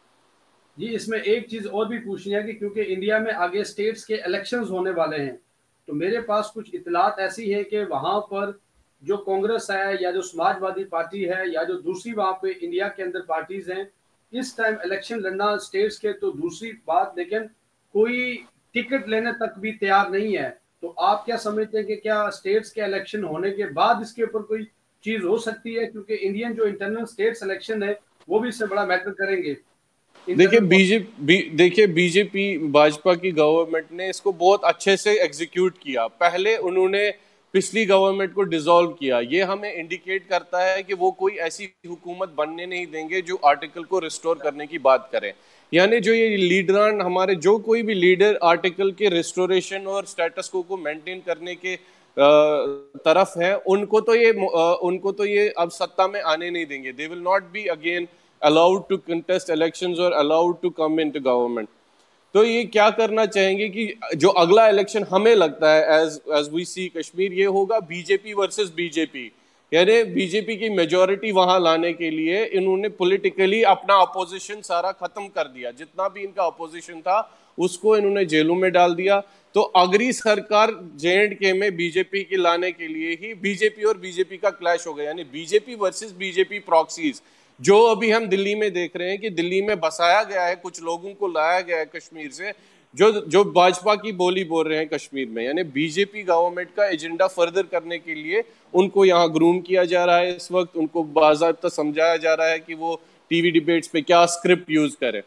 D: جی اس میں ایک چیز اور بھی پوچھنی ہے کہ کیونکہ انڈیا میں آگے سٹیٹس کے الیکشنز ہونے والے ہیں, تو میرے پاس کچھ اطلاعات ایسی ہیں کہ وہاں پر جو کانگریس ہے یا جو سماج وادی پارٹی ہے یا جو دوسری وہاں پہ انڈیا کے اندر پارٹیز ہیں, اس ٹائم الیکشن لڑنا سٹیٹس کے تو دوسری بات, لیکن کوئی ٹکٹ لینے تک بھی تیار نہیں ہے. تو آپ کیا سمجھتے ہیں کہ کیا سٹیٹس کے الیکشن ہونے کے بعد اس کے اوپر کوئی چیز ہو سکتی ہے, کیونکہ انڈین جو انٹرنل سٹیٹس الیکشن ہے وہ بھی اس سے بڑا میٹر کریں گے.
B: دیکھیں بی جے پی دیکھیں بی جے پی بھاجپا کی گورنمنٹ نے اس کو بہت اچھے سے ایگزیکیوٹ کیا. پہلے انہوں نے پچھلی گورنمنٹ کو ڈیزالو کیا, یہ ہمیں انڈیکیٹ کرتا ہے کہ وہ کوئی ایسی حکومت بننے نہیں دیں گے جو آرٹیکل کو ریسٹور کرنے کی بات کریں. یعنی جو یہ لیڈران ہمارے, جو کوئی بھی لیڈر آرٹیکل کے ریسٹوریشن اور اسٹیٹس کو کو مینٹین کرنے کے طرف ہیں, ان کو تو یہ ان کو تو یہ اب سत्ता میں آنے نہیں دیں گے. They will not be again allowed to contest elections or allowed to come into government. تو یہ کیا کرنا چاہیں گے کہ جو اگلا الیکشن ہمیں لگتا ہے as as we see Kashmir, یہ ہوگا B J P versus B J P. یعنی بی جے پی کی میجورٹی وہاں لانے کے لیے انہوں نے پولیٹیکلی اپنا اپوزیشن سارا ختم کر دیا. جتنا بھی ان کا اپوزیشن تھا اس کو انہوں نے جیلوں میں ڈال دیا. تو اگری سرکار جے اینڈ کے میں بی جے پی کی لانے کے لیے ہی بی جے پی اور بی جے پی کا کلیش ہو گیا. یعنی B J P versus B J P proxies, جو ابھی ہم دلی میں دیکھ رہے ہیں کہ دلی میں بسایا گیا ہے, کچھ لوگوں کو لایا گیا ہے کشمیر سے, جو جو بھاجپا کی بولی بول رہے ہیں کشمیر میں. یعنی بی جے پی گورنمنٹ کا ایجنڈا فردر کرنے کے لیے ان کو یہاں گروم کیا جا رہا ہے اس وقت. ان کو باضابطہ سمجھایا جا رہا ہے کہ وہ ٹی وی ڈیبیٹس پہ کیا اسکرپٹ یوز کرے.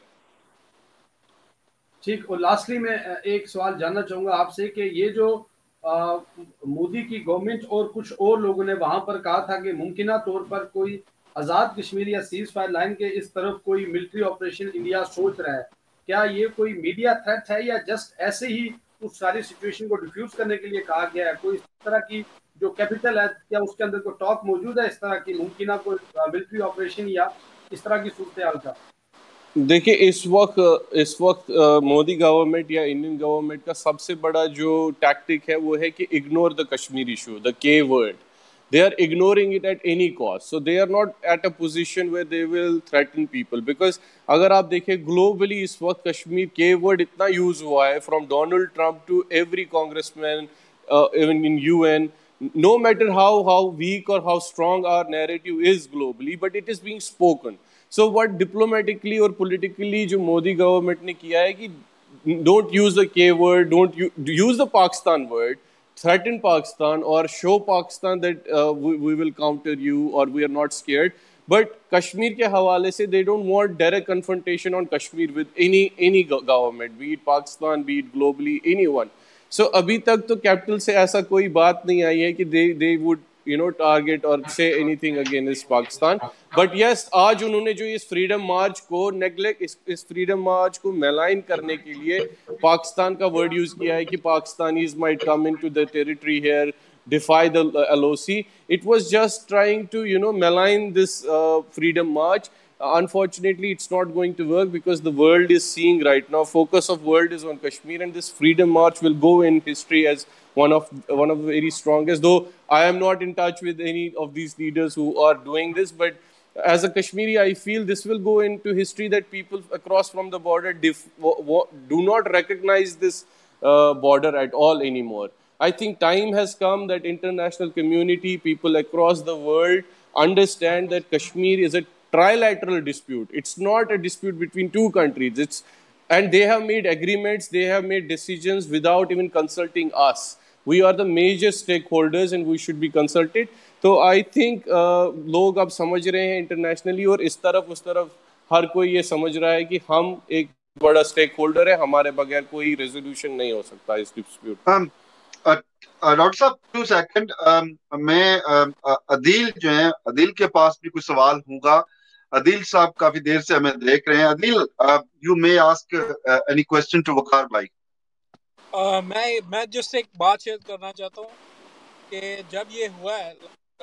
D: ٹھیک, اور لاسٹلی میں ایک سوال جاننا چاہوں گا آپ سے کہ یہ جو مودی کی گورنمنٹ اور کچھ اور لوگوں نے وہاں پر کہا تھا کہ ممکنہ طور پر کوئی آزاد کشمیر یا سیز فائر لائن کے اس طرف کوئی ملٹری آپریشن انڈیا سوچ رہا ہے, کیا یہ کوئی میڈیا تھریٹ ہے یا جسٹ ایسے ہی اس ساری سچویشن کو ڈیفیوز کرنے کے لیے کہا گیا ہے؟ کوئی اس طرح کی جو کیپٹل ہے کیا اس کے اندر کوئی ٹاک موجود ہے اس طرح کی ممکنہ کوئی ملٹری آپریشن یا اس طرح کی صورتحال کا؟
B: دیکھیں اس وقت اس وقت مودی گورنمنٹ یا انڈین گورنمنٹ کا سب سے بڑا جو ٹیکٹک ہے وہ ہے کہ ignore the Kashmir issue, the K word. They are ignoring it at any cost. So they are not at a position where they will threaten people. Because اگر آپ دیکھیں globally اس وقت کشمیر کے ورڈ اتنا یوز ہوا ہے, from Donald Trump to every congressman, uh, even in U N, no matter how how weak or how strong our narrative is globally, but it is being spoken. So what diplomatically اور politically جو Modi government نے کیا ہے کہ don't use the K word, don't use the Pakistan word, threaten Pakistan or show Pakistan that uh, we, we will counter you or we are not scared. But Kashmir ke hawale se, they don't want direct confrontation on Kashmir with any any government, be it Pakistan, be it globally, anyone. So abhi tak to capital se aisa koi baat nahi aayi hai ki they they would you know target or say anything against Pakistan. But yes, آج انہوں نے جو اس freedom march کو neglect اس اس freedom march کو malign کرنے کے لیے پاکستان کا ورڈ یوز کیا ہے کہ Pakistanis might come into the territory here, defy the L O C. It was just trying to you know malign this uh, freedom march. Uh, unfortunately, it's not going to work because the world is seeing right now, focus of world is on Kashmir, and this freedom march will go in history as one of one of the very strongest. Though I am not in touch with any of these leaders who are doing this, but as a Kashmiri, I feel this will go into history that people across from the border dif- w- w- do not recognize this uh, border at all anymore. I think time has come that international community, people across the world understand that Kashmir is a trilateral dispute. It's not a dispute between two countries. It's and they have made agreements, they have made decisions without even consulting us. We are the major stakeholders and we should be consulted. تو I think لوگ اب سمجھ رہے ہیں internationally اور اس طرف اس طرف ہر کوئی یہ سمجھ رہا ہے کہ ہم ایک بڑا اسٹیک ہولڈر ہے, ہمارے بغیر کوئی ریزولوشن نہیں ہو سکتا اس ڈسپیوٹ.
A: ڈاکٹر صاحب ٹو سیکنڈ, میں عدیل جو ہیں, عدیل کے پاس بھی کوئی سوال ہوگا. عدیل صاحب کافی دیر سے ہمیں دیکھ رہے ہیں. Adeel, you may ask any question to Waqar بھائی.
C: میں میں جس ایک بات شیئر کرنا چاہتا ہوں کہ جب یہ ہوا ہے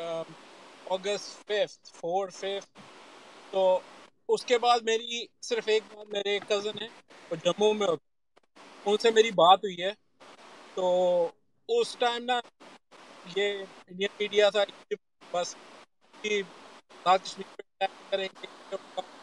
C: اگست ففتھ فور ففتھ تو اس کے بعد میری صرف ایک بات, میرے ایک کزن ہیں وہ جموں میں ہوتے ہیں, ان سے میری بات ہوئی ہے. تو اس ٹائم نا یہ انڈین میڈیا تھا بس کشمیر پہ اٹیک کریں گے,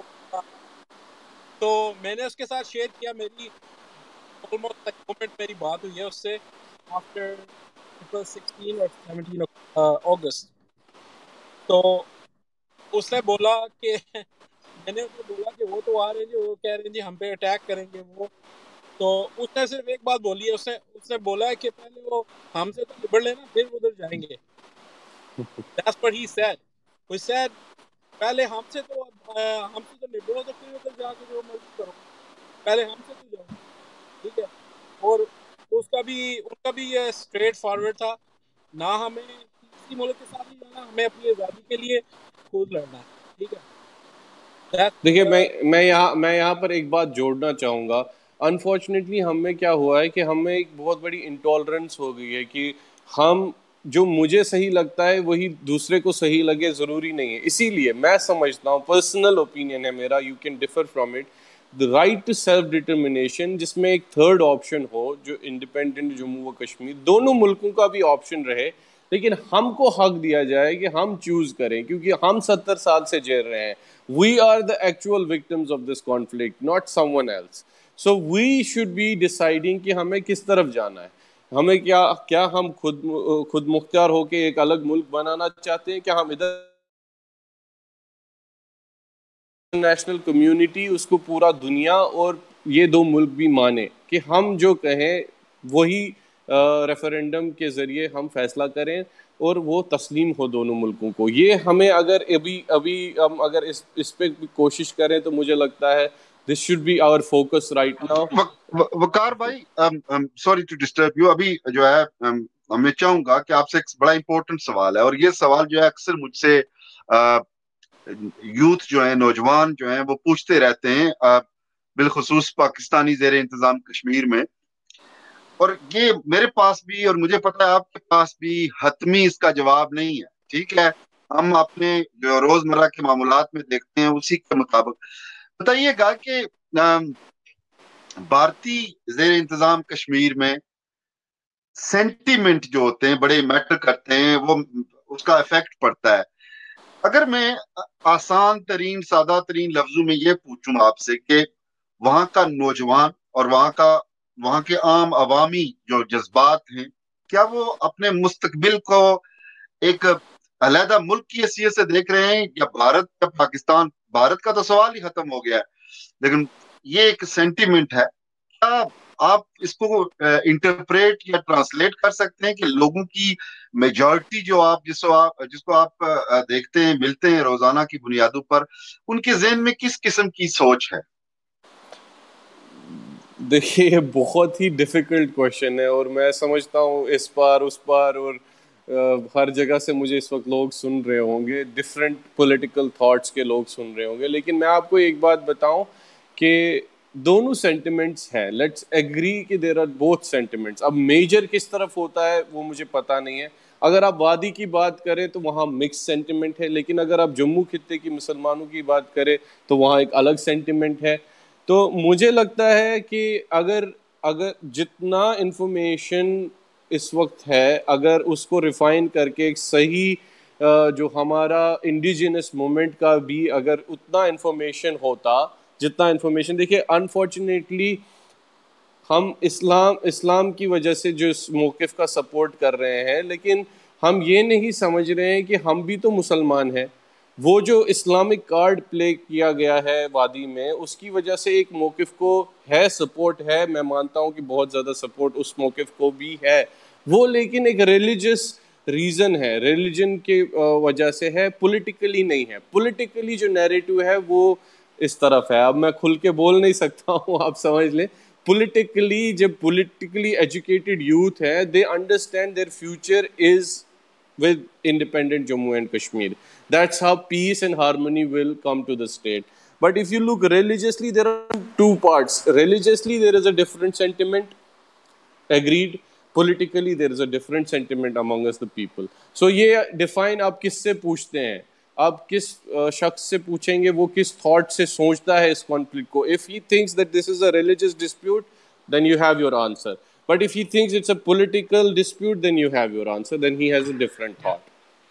C: تو میں نے اس کے ساتھ شیئر کیا میری آلموسٹ مومنٹ میری بات ہوئی ہے اس سے آفٹر سکسٹین اور سیونٹین اگست. تو اس نے بولا کہ میں نے اسے بولا کہ وہ تو آ رہے ہیں جی, وہ کہہ رہے ہیں جی ہم پہ اٹیک کریں گے وہ. تو اس نے صرف ایک بات بولی ہے, اس نے اس نے بولا ہے کہ پہلے وہ ہم سے تو نبڑ لینا پھر ادھر جائیں گے. That's what he said. He said پہلے ہم سے تو ہم سے تو نبڑو تو پھر ادھر جا کے جو مرضی کرو, پہلے ہم سے تو جاؤ. ٹھیک ہے, اور اس کا بھی ان کا بھی یہ اسٹریٹ فارورڈ تھا, نہ ہمیں کسی ملک کے ساتھ نہیں جانا, ہمیں اپنی آزادی کے لیے خود لڑنا ہے. ٹھیک ہے.
B: دیکھیے میں میں یہاں میں یہاں پر ایک بات جوڑنا چاہوں گا. انفارچونیٹلی ہم میں کیا ہوا ہے کہ ہمیں ایک بہت بڑی انٹالرنس ہو گئی ہے کہ ہم جو مجھے صحیح لگتا ہے وہی دوسرے کو صحیح لگے ضروری نہیں ہے. اسی لیے میں سمجھتا ہوں, پرسنل اوپینین ہے میرا, you can differ from it, the right to self determination جس میں ایک تھرڈ آپشن ہو جو انڈیپینڈنٹ جموں و کشمیر, دونوں ملکوں کا بھی آپشن رہے, لیکن ہم کو حق دیا جائے کہ ہم چوز کریں, کیونکہ ہم ستر سال سے جیل رہے ہیں. We are the actual victims of this conflict, not someone else. So we should be deciding کہ ہمیں کس طرف جانا ہے. ہمیں کیا کیا ہم خود خود مختار ہو کے ایک الگ ملک بنانا چاہتے ہیں, کیا ہم ادھر نیشنل کمیونٹی اس کو پورا دنیا اور یہ دو ملک بھی مانے کہ ہم جو کہیں وہی ریفرینڈم کے ذریعے ہم فیصلہ کریں اور وہ تسلیم ہو دونوں ملکوں کو. یہ ہمیں اگر ابھی ابھی ہم اگر اس اس پہ کوشش کریں تو مجھے لگتا ہے this should be our focus right now.
A: Waqar بھائی, سوری ٹو ڈسٹرب یو, ابھی جو ہے میں چاہوں گا کہ آپ سے ایک بڑا امپورٹنٹ سوال ہے, اور یہ سوال جو ہے اکثر مجھ سے یوتھ جو ہیں, نوجوان جو ہیں, وہ پوچھتے رہتے ہیں, بالخصوص پاکستانی زیر انتظام کشمیر میں. اور یہ میرے پاس بھی اور مجھے پتا ہے آپ کے پاس بھی حتمی اس کا جواب نہیں ہے. ٹھیک ہے, ہم اپنے جو روزمرہ کے معاملات میں دیکھتے ہیں اسی کے مطابق بتائیے گا کہ بھارتی زیر انتظام کشمیر میں سینٹیمنٹ جو ہوتے ہیں بڑے میٹر کرتے ہیں, وہ اس کا افیکٹ پڑتا ہے. اگر میں آسان ترین سادہ ترین لفظوں میں یہ پوچھوں آپ سے کہ وہاں کا نوجوان اور وہاں کا وہاں کے عام عوامی جو جذبات ہیں, کیا وہ اپنے مستقبل کو ایک علیحدہ ملک کی حیثیت سے دیکھ رہے ہیں, یا بھارت یا پاکستان, بھارت کا تو سوال ہی ختم ہو گیا ہے, لیکن یہ ایک سینٹیمنٹ ہے, کیا آپ اس کو انٹرپریٹ یا ٹرانسلیٹ کر سکتے ہیں کہ لوگوں کی میجورٹی جو آپ جس کو آپ جس کو آپ دیکھتے ہیں ملتے ہیں روزانہ کی بنیادوں پر، ان کے ذہن میں کس قسم کی سوچ ہے؟
B: دیکھیے یہ بہت ہی ڈیفیکلٹ کوشچن ہے، اور میں سمجھتا ہوں اس پار اس پار اور ہر جگہ سے مجھے اس وقت لوگ سن رہے ہوں گے، ڈفرینٹ پولیٹیکل تھاٹس کے لوگ سن رہے ہوں گے، لیکن میں آپ کو ایک بات بتاؤں کہ دونوں سینٹیمنٹس ہیں. لیٹس ایگری کہ دیر آر بوتھ سینٹیمنٹس. اب میجر کس طرف ہوتا ہے وہ مجھے پتہ نہیں ہے. اگر آپ وادی کی بات کریں تو وہاں مکس سینٹیمنٹ ہے، لیکن اگر آپ جموں خطے کی مسلمانوں کی بات کریں تو وہاں ایک الگ سینٹیمنٹ ہے. تو مجھے لگتا ہے کہ اگر اگر جتنا انفارمیشن اس وقت ہے، اگر اس کو ریفائن کر کے ایک صحیح جو ہمارا انڈیجینس موومنٹ کا بھی اگر اتنا انفارمیشن ہوتا جتنا انفارمیشن دیکھیے انفارچونیٹلی ہم اسلام اسلام کی وجہ سے جو اس موقف کا سپورٹ کر رہے ہیں، لیکن ہم یہ نہیں سمجھ رہے ہیں کہ ہم بھی تو مسلمان ہیں. وہ جو اسلامک کارڈ پلے کیا گیا ہے وادی میں، اس کی وجہ سے ایک موقف کو ہے سپورٹ ہے، میں مانتا ہوں کہ بہت زیادہ سپورٹ اس موقف کو بھی ہے وہ، لیکن ایک ریلیجس ریزن ہے، ریلیجن کی وجہ سے ہے، پولیٹیکلی نہیں ہے. پولیٹیکلی جو نیریٹو ہے وہ اس طرف ہے. اب میں کھل کے بول نہیں سکتا ہوں، آپ سمجھ لیں. پولیٹیکلی جب پولیٹیکلی ایجوکیٹڈ یوتھ ہے، they understand their future is with independent Jammu and Kashmir. That's how peace and harmony will come to the state. But if you look religiously, there are two parts. Religiously, there is a different sentiment. Agreed. Politically, there is a different sentiment among us the people. So یہ define آپ کس سے پوچھتے ہیں، آپ کس شخص سے پوچھیں گے وہ کس thought سے سوچتا ہے اس conflict کو. If he thinks that this is a religious dispute, then you have your answer. But if he thinks it's a political dispute, then you have your answer. Then he has a different thought.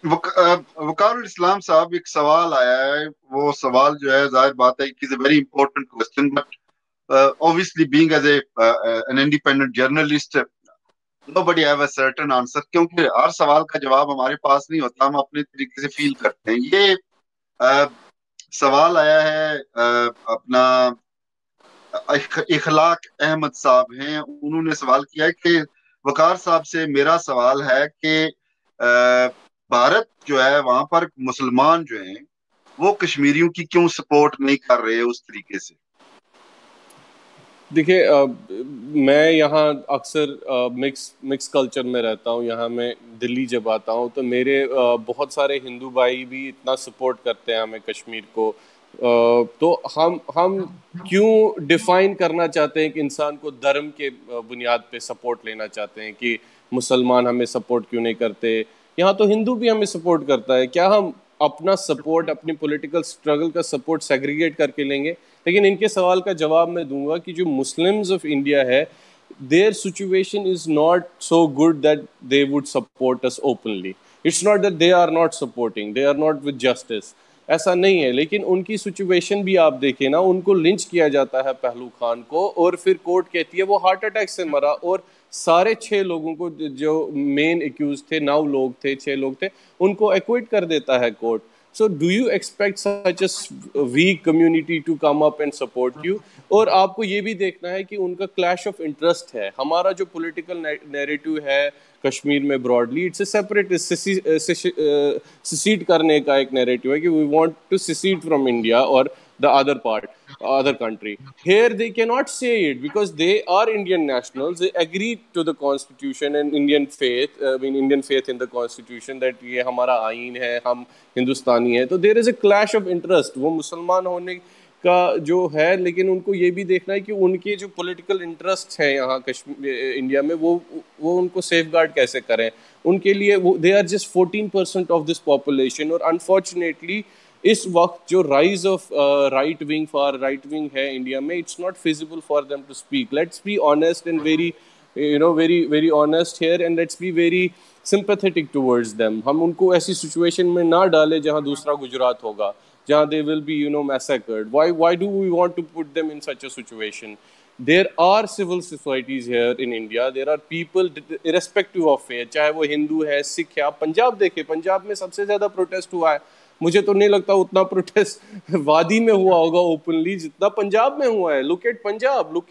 A: وقار الاسلام صاحب، ایک سوال آیا ہے، وہ سوال جو ہے ظاہر بات ہے کہ a very important question, but uh, obviously being as a uh, an independent journalist, nobody have a certain answer. کیونکہ ہر سوال کا جواب ہمارے پاس نہیں ہوتا، ہم اپنے طریقے سے فیل کرتے ہیں. یہ uh, سوال آیا ہے uh, اپنا اخلاق احمد صاحب ہیں، انہوں نے سوال کیا ہے کہ وقار صاحب سے میرا سوال ہے کہ بھارت جو ہے وہاں پر مسلمان جو ہیں وہ کشمیریوں کی کیوں سپورٹ نہیں کر رہے اس طریقے سے؟
B: دیکھیے میں یہاں اکثر مکس مکس کلچر میں رہتا ہوں. یہاں میں دلی جب آتا ہوں تو میرے بہت سارے ہندو بھائی بھی اتنا سپورٹ کرتے ہیں ہمیں کشمیر کو. تو ہم ہم کیوں ڈیفائن کرنا چاہتے ہیں کہ انسان کو دھرم کے بنیاد پہ سپورٹ لینا چاہتے ہیں کہ مسلمان ہمیں سپورٹ کیوں نہیں کرتے؟ یہاں تو ہندو بھی ہمیں سپورٹ کرتا ہے. کیا ہم اپنا سپورٹ اپنی پولیٹیکل سٹرگل کا سپورٹ سیگریگیٹ کر کے لیں گے؟ لیکن ان کے سوال کا جواب میں دوں گا کہ جو مسلمز آف انڈیا ہے، their situation is not so good that they would support us openly. It's not that they are not supporting, they are not with justice. ایسا نہیں ہے، لیکن ان کی سچویشن بھی آپ دیکھیں نا، ان کو لنچ کیا جاتا ہے پہلو خان کو، اور پھر کورٹ کہتی ہے وہ ہارٹ اٹیک سے مرا، اور سارے چھ لوگوں کو جو مین ایکیوز تھے، نو لوگ تھے، چھ لوگ تھے، ان کو ایکوئٹ کر دیتا ہے court. So do you expect such a weak community to come up and support you? اور آپ کو یہ بھی دیکھنا ہے کہ ان کا کلیش آف انٹرسٹ ہے. ہمارا جو پولیٹیکل نیریٹو ہے کشمیر میں broadly, it's a separate secede کرنے کا ایک نیریٹو ہے کہ we want to secede from India اور the other part, other country. Here they cannot say it because they are Indian nationals. They agree to the constitution and Indian faith, I mean Indian faith in the constitution that یہ ہمارا آئین ہے، ہم ہندوستانی ہیں. تو there is a clash of interest. وہ مسلمان ہونے کا جو ہے، لیکن ان کو یہ بھی دیکھنا ہے کہ ان کے جو پولیٹیکل انٹرسٹ ہیں یہاں کشمیر انڈیا میں، وہ وہ ان کو سیف گارڈ کیسے کریں. ان کے لیے وہ they are just fourteen percent of this population. اور unfortunately اس وقت جو rise of right wing far right wing ہے انڈیا میں، it's not feasible for them to speak. Let's be honest and very you know very very honest here and let's be very sympathetic towards them. ہم ان کو ایسی situation میں نہ ڈالیں جہاں دوسرا گجرات ہوگا، جہاں they will be you know massacred. Why why do we want to put them in such a situation? There are civil societies here in India. There are people irrespective of faith, چاہے وہ ہندو ہے، سکھ ہے. آپ پنجاب دیکھیں، پنجاب میں سب سے زیادہ protest ہوا ہے. مجھے تو نہیں لگتا اتنا پروٹیسٹ وادی میں ہوا ہوگا اوپنلی جتنا پنجاب میں ہوا ہے. Look at Punjab, look at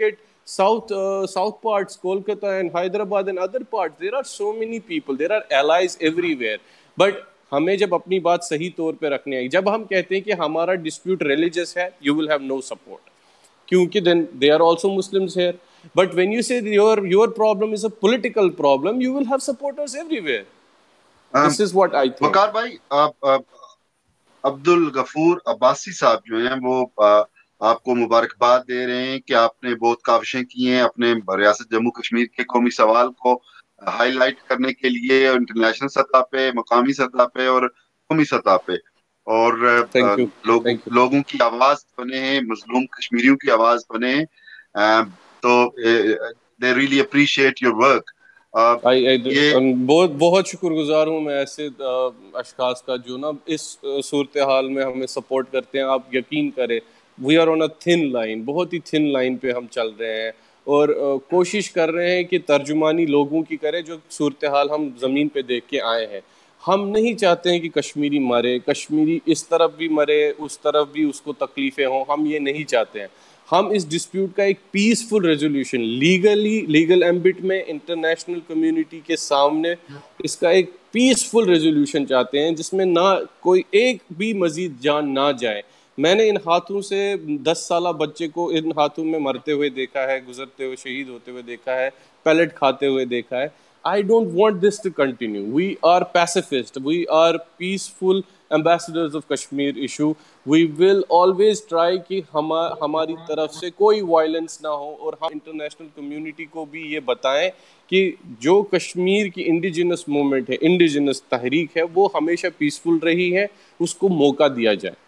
B: South uh, South parts, Kolkata and Hyderabad and other parts, there are so many people, there are allies everywhere. But ہمیں جب اپنی بات صحیح طور پہ رکھنے آئی, جب ہم کہتے ہیں کہ ہمارا ڈسپیوٹ ریلیجس ہے, you will have no support, کیونکہ then they are also Muslims here. But when you say your your problem is a political problem, you will have supporters everywhere. This is what I think.
A: Waqar بھائی, عبد الغفور عباسی صاحب جو ہیں وہ آپ کو مبارکباد دے رہے ہیں کہ آپ نے بہت کاوشیں کی ہیں اپنے ریاست جموں کشمیر کے قومی سوال کو ہائی لائٹ کرنے کے لیے, انٹرنیشنل سطح پہ, مقامی سطح پہ اور قومی سطح پہ, اور لوگوں لوگوں کی آواز بنے ہیں, مظلوم کشمیریوں کی آواز بنے ہیں. تو they really appreciate your work.
B: بہت بہت شکر گزار ہوں میں ایسے اشخاص کا جو نا اس صورتحال میں ہمیں سپورٹ کرتے ہیں. آپ یقین کریں, we are on a thin line, بہت ہی تھن لائن پہ ہم چل رہے ہیں اور کوشش کر رہے ہیں کہ ترجمانی لوگوں کی کرے جو صورتحال ہم زمین پہ دیکھ کے آئے ہیں. ہم نہیں چاہتے ہیں کہ کشمیری مرے, کشمیری اس طرف بھی مرے اس طرف بھی اس کو تکلیفیں ہوں, ہم یہ نہیں چاہتے ہیں. ہم اس ڈسپیوٹ کا ایک peaceful resolution legally legal ambit میں انٹرنیشنل کمیونٹی کے سامنے اس کا ایک پیسفل ریزولوشن چاہتے ہیں جس میں نہ کوئی ایک بھی مزید جان نہ جائے. میں نے ان ہاتھوں سے دس سالہ بچے کو ان ہاتھوں میں مرتے ہوئے دیکھا ہے, گزرتے ہوئے شہید ہوتے ہوئے دیکھا ہے, پیلٹ کھاتے ہوئے دیکھا ہے. I don't want this to continue. We are pacifist. We are peaceful ambassadors of Kashmir issue. We will always try کہ ہماری طرف سے کوئی وائلنس نہ ہو, اور ہم انٹرنیشنل کمیونٹی کو بھی یہ بتائیں کہ جو کشمیر کی انڈیجنس موومنٹ ہے, انڈیجنس تحریک ہے, وہ ہمیشہ پیسفل رہی ہے, اس کو موقع دیا جائے.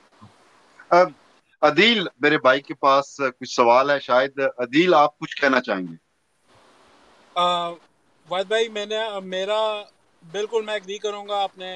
A: عدیل میرے بھائی کے پاس کچھ سوال ہے, شاید عدیل آپ کچھ کہنا چاہیں گے.
C: واحد بھائی, میں نے میرا بالکل میں ایگری کروں گا اپنے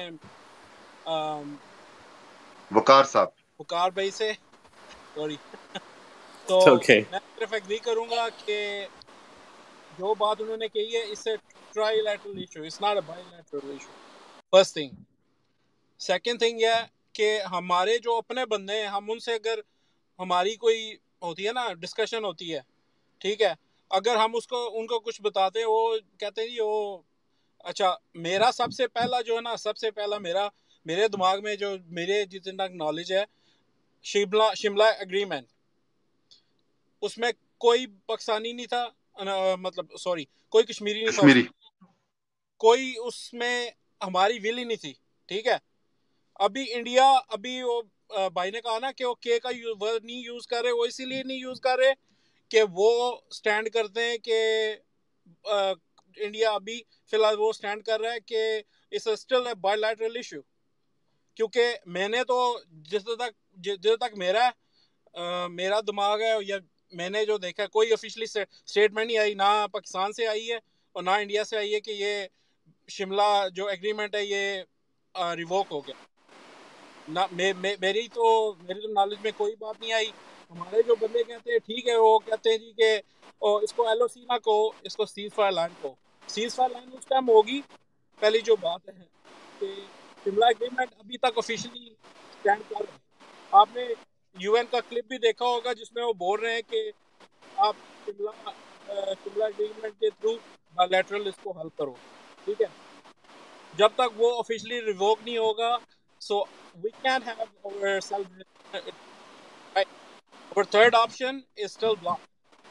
A: وقار صاحب
C: وقار بھائی سے, سوری تو میں صرف ایگری کروں گا کہ جو بات انہوں نے کہی ہے اس سے trilateral issue, it's not a bilateral issue. First thing. Second thing یہ کہ ہمارے جو اپنے بندے ہیں, ہم ان سے اگر ہماری کوئی ہوتی ہے نا ڈسکشن ہوتی ہے, ٹھیک ہے, اگر ہم اس کو ان کو کچھ بتاتے ہیں, وہ کہتے ہیں جی وہ اچھا. میرا سب سے پہلا جو ہے نا سب سے پہلا میرا میرے دماغ میں جو میرے جتنا نالج ہے, شملہ شملہ ایگریمنٹ, اس میں کوئی پاکستانی نہیں تھا, مطلب سوری کوئی کشمیری نہیں تھا, کوئی اس میں ہماری ول ہی نہیں تھی, ٹھیک ہے. ابھی انڈیا, ابھی وہ بھائی نے کہا نا کہ وہ کے کا ورڈ نہیں یوز کر رہے, وہ اسی لیے نہیں یوز کر رہے کہ وہ سٹینڈ کرتے ہیں کہ انڈیا ابھی فی الحال وہ سٹینڈ کر رہا ہے کہ it's still a bilateral issue. کیونکہ میں نے تو جس تک جس تک میرا میرا دماغ ہے یا میں نے جو دیکھا, کوئی آفیشلی اسٹیٹمنٹ نہیں آئی, نہ پاکستان سے آئی ہے اور نہ انڈیا سے آئی ہے کہ یہ شملہ جو ایگریمنٹ ہے یہ ریووک ہو گیا. نہ میری تو میری تو نالج میں کوئی بات نہیں آئی. ہمارے جو بندے کہتے ہیں ٹھیک ہے, وہ کہتے ہیں جی کہ اس کو ایل او سی نہ کہو, اس کو سیز فائر لائن کہو. سیز فائر لائن اس ٹائم ہوگی. پہلی جو بات ہے کہ شملہ ایگریمنٹ ابھی تک آفیشلی اسٹینڈ کر رہا ہے. آپ نے یو این کا کلپ بھی دیکھا ہوگا جس میں وہ بول رہے ہیں کہ آپ شملہ شملہ ایگریمنٹ کے تھرو بائی لیٹرل اس کو حل کرو, ٹھیک ہے. جب تک وہ آفیشلی ریووک نہیں ہوگا, سو we can't have our self right. Our third option is still blocked.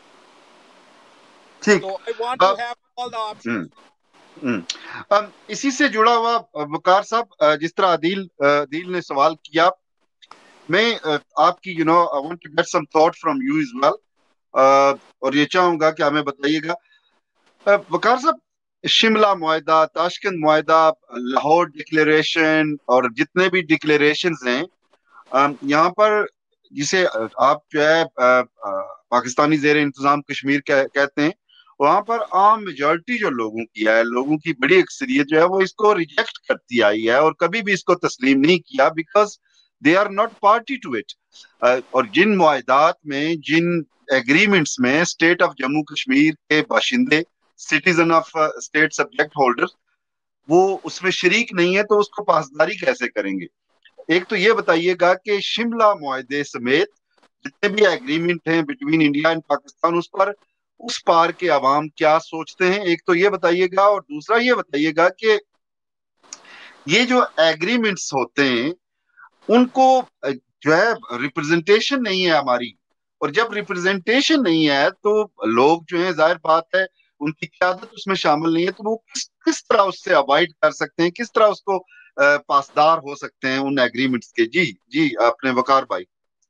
C: So I want to have all the options.
A: اسی سے جڑا ہوا وقار صاحب, جس طرح عدیل عدیل نے سوال کیا, میں آپ کی you know I want to get some thought from you as well, اور یہ چاہوں گا کہ ہمیں بتائیے گا. وقار صاحب, شملہ معاہدہ, تاشکند معاہدہ, لاہور ڈکلیریشن اور جتنے بھی ڈکلیریشنز ہیں یہاں پر, جسے آپ جو ہے پاکستانی زیر انتظام کشمیر کہتے ہیں, وہاں پر عام میجورٹی جو لوگوں کی ہے, لوگوں کی بڑی اکثریت جو ہے وہ اس کو ریجیکٹ کرتی آئی ہے اور کبھی بھی اس کو تسلیم نہیں کیا, because they are not party to it. اور جن معاہدات میں, جن ایگریمنٹس میں اسٹیٹ آف جموں کشمیر کے باشندے, citizen of state subject holder, وہ اس میں شریک نہیں ہے, تو اس کو پاسداری کیسے کریں گے؟ ایک تو یہ بتائیے گا کہ شملہ معاہدے سمیت جتنے بھی ایگریمنٹ ہیں بٹوین انڈیا اینڈ پاکستان, اس پر اس پار کے عوام کیا سوچتے ہیں، ایک تو یہ بتائیے گا، اور دوسرا یہ بتائیے گا کہ یہ جو ایگریمنٹس ہوتے ہیں ان کو جو ہے ریپرزنٹیشن نہیں ہے ہماری، اور جب ریپرزنٹیشن نہیں ہے تو لوگ جو ہیں ظاہر بات ہے ان کی قیادت اس میں شامل نہیں ہے، تو وہ کس کس طرح اس سے اوائڈ کر سکتے ہیں، کس طرح اس کو پاسدار ہو سکتے ہیں ان ایگریمنٹس کے. جی جی اپنے وقار بھائی.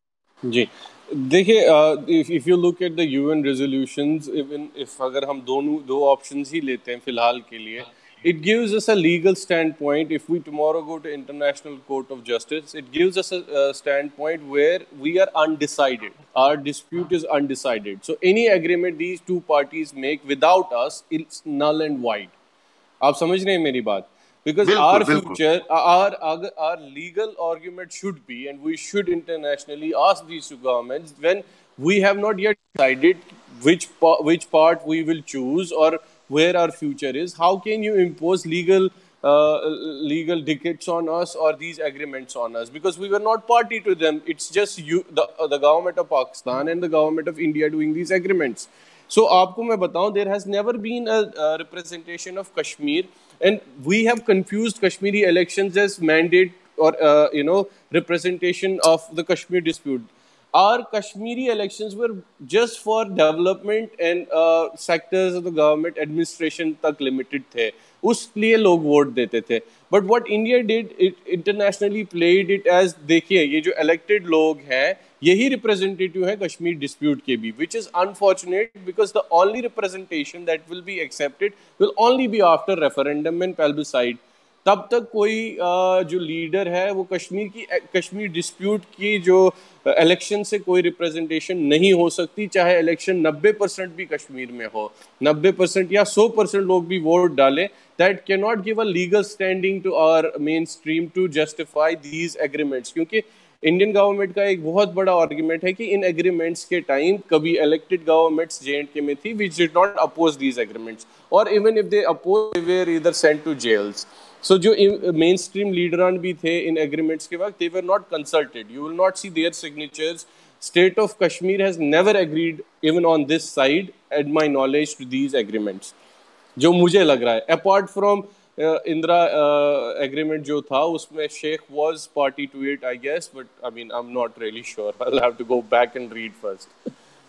B: جی دیکھیے if you look at the U N resolutions, even if اگر ہم دونوں دو آپشنز ہی لیتے ہیں فی الحال کے لیے، it gives us a legal standpoint. If we tomorrow go to International Court of Justice, it gives us a, a standpoint where we are undecided. Our dispute is undecided. So any agreement these two parties make without us, it's null and void. آپ سمجھ رہے ہیں میری بات؟ Because our future, our, our, our legal argument should be, and we should internationally ask these two governments, when we have not yet decided which, which part we will choose or where our future is, how can you impose legal uh, legal dictates on us or these agreements on us? Because we were not party to them. It's just you, the, the government of Pakistan and the government of India doing these agreements. So آپ کو میں بتاؤں, there has never been a, a representation of Kashmir, and we have confused Kashmiri elections as mandate or uh, you know representation of the Kashmir dispute. Our Kashmiri elections were just for development and uh, sectors of the government administration تک limited تھے, اس لیے لوگ vote دیتے تھے. But what India did, it internationally played it as, دیکھیے یہ جو elected لوگ ہیں یہی representative ہیں کشمیر dispute کے بھی, which is unfortunate because the only representation that will be accepted will only be after referendum and plebiscite. تب تک کوئی جو لیڈر ہے وہ کشمیر کی کشمیر ڈسپیوٹ کی جو الیکشن سے کوئی ریپرزنٹیشن نہیں ہو سکتی, چاہے الیکشن نبے پرسنٹ بھی کشمیر میں ہو, نبے پرسنٹ یا سو پرسنٹ لوگ بھی ووٹ ڈالیں. دیٹ کی not give a legal standing to our mainstream to justify these agreements, کیونکہ انڈین گورنمنٹ کا ایک بہت بڑا آرگومنٹ ہے کہ ان ایگریمنٹس کے ٹائم کبھی elected governments J and K میں تھی which did not oppose these agreements, or even if they opposed they were either sent to jails. So جو مین اسٹریم لیڈران بھی تھے ان ایگریمنٹس کے وقت, they were not consulted. You will not see their signatures. State of Kashmir has never agreed even on this side at my knowledge to these agreements, جو مجھے لگ رہا ہے. Apart from اندرا ایگریمنٹ جو تھا اس میں Sheikh was party to it I guess, but I mean I'm not really sure. I'll have to go back and read first.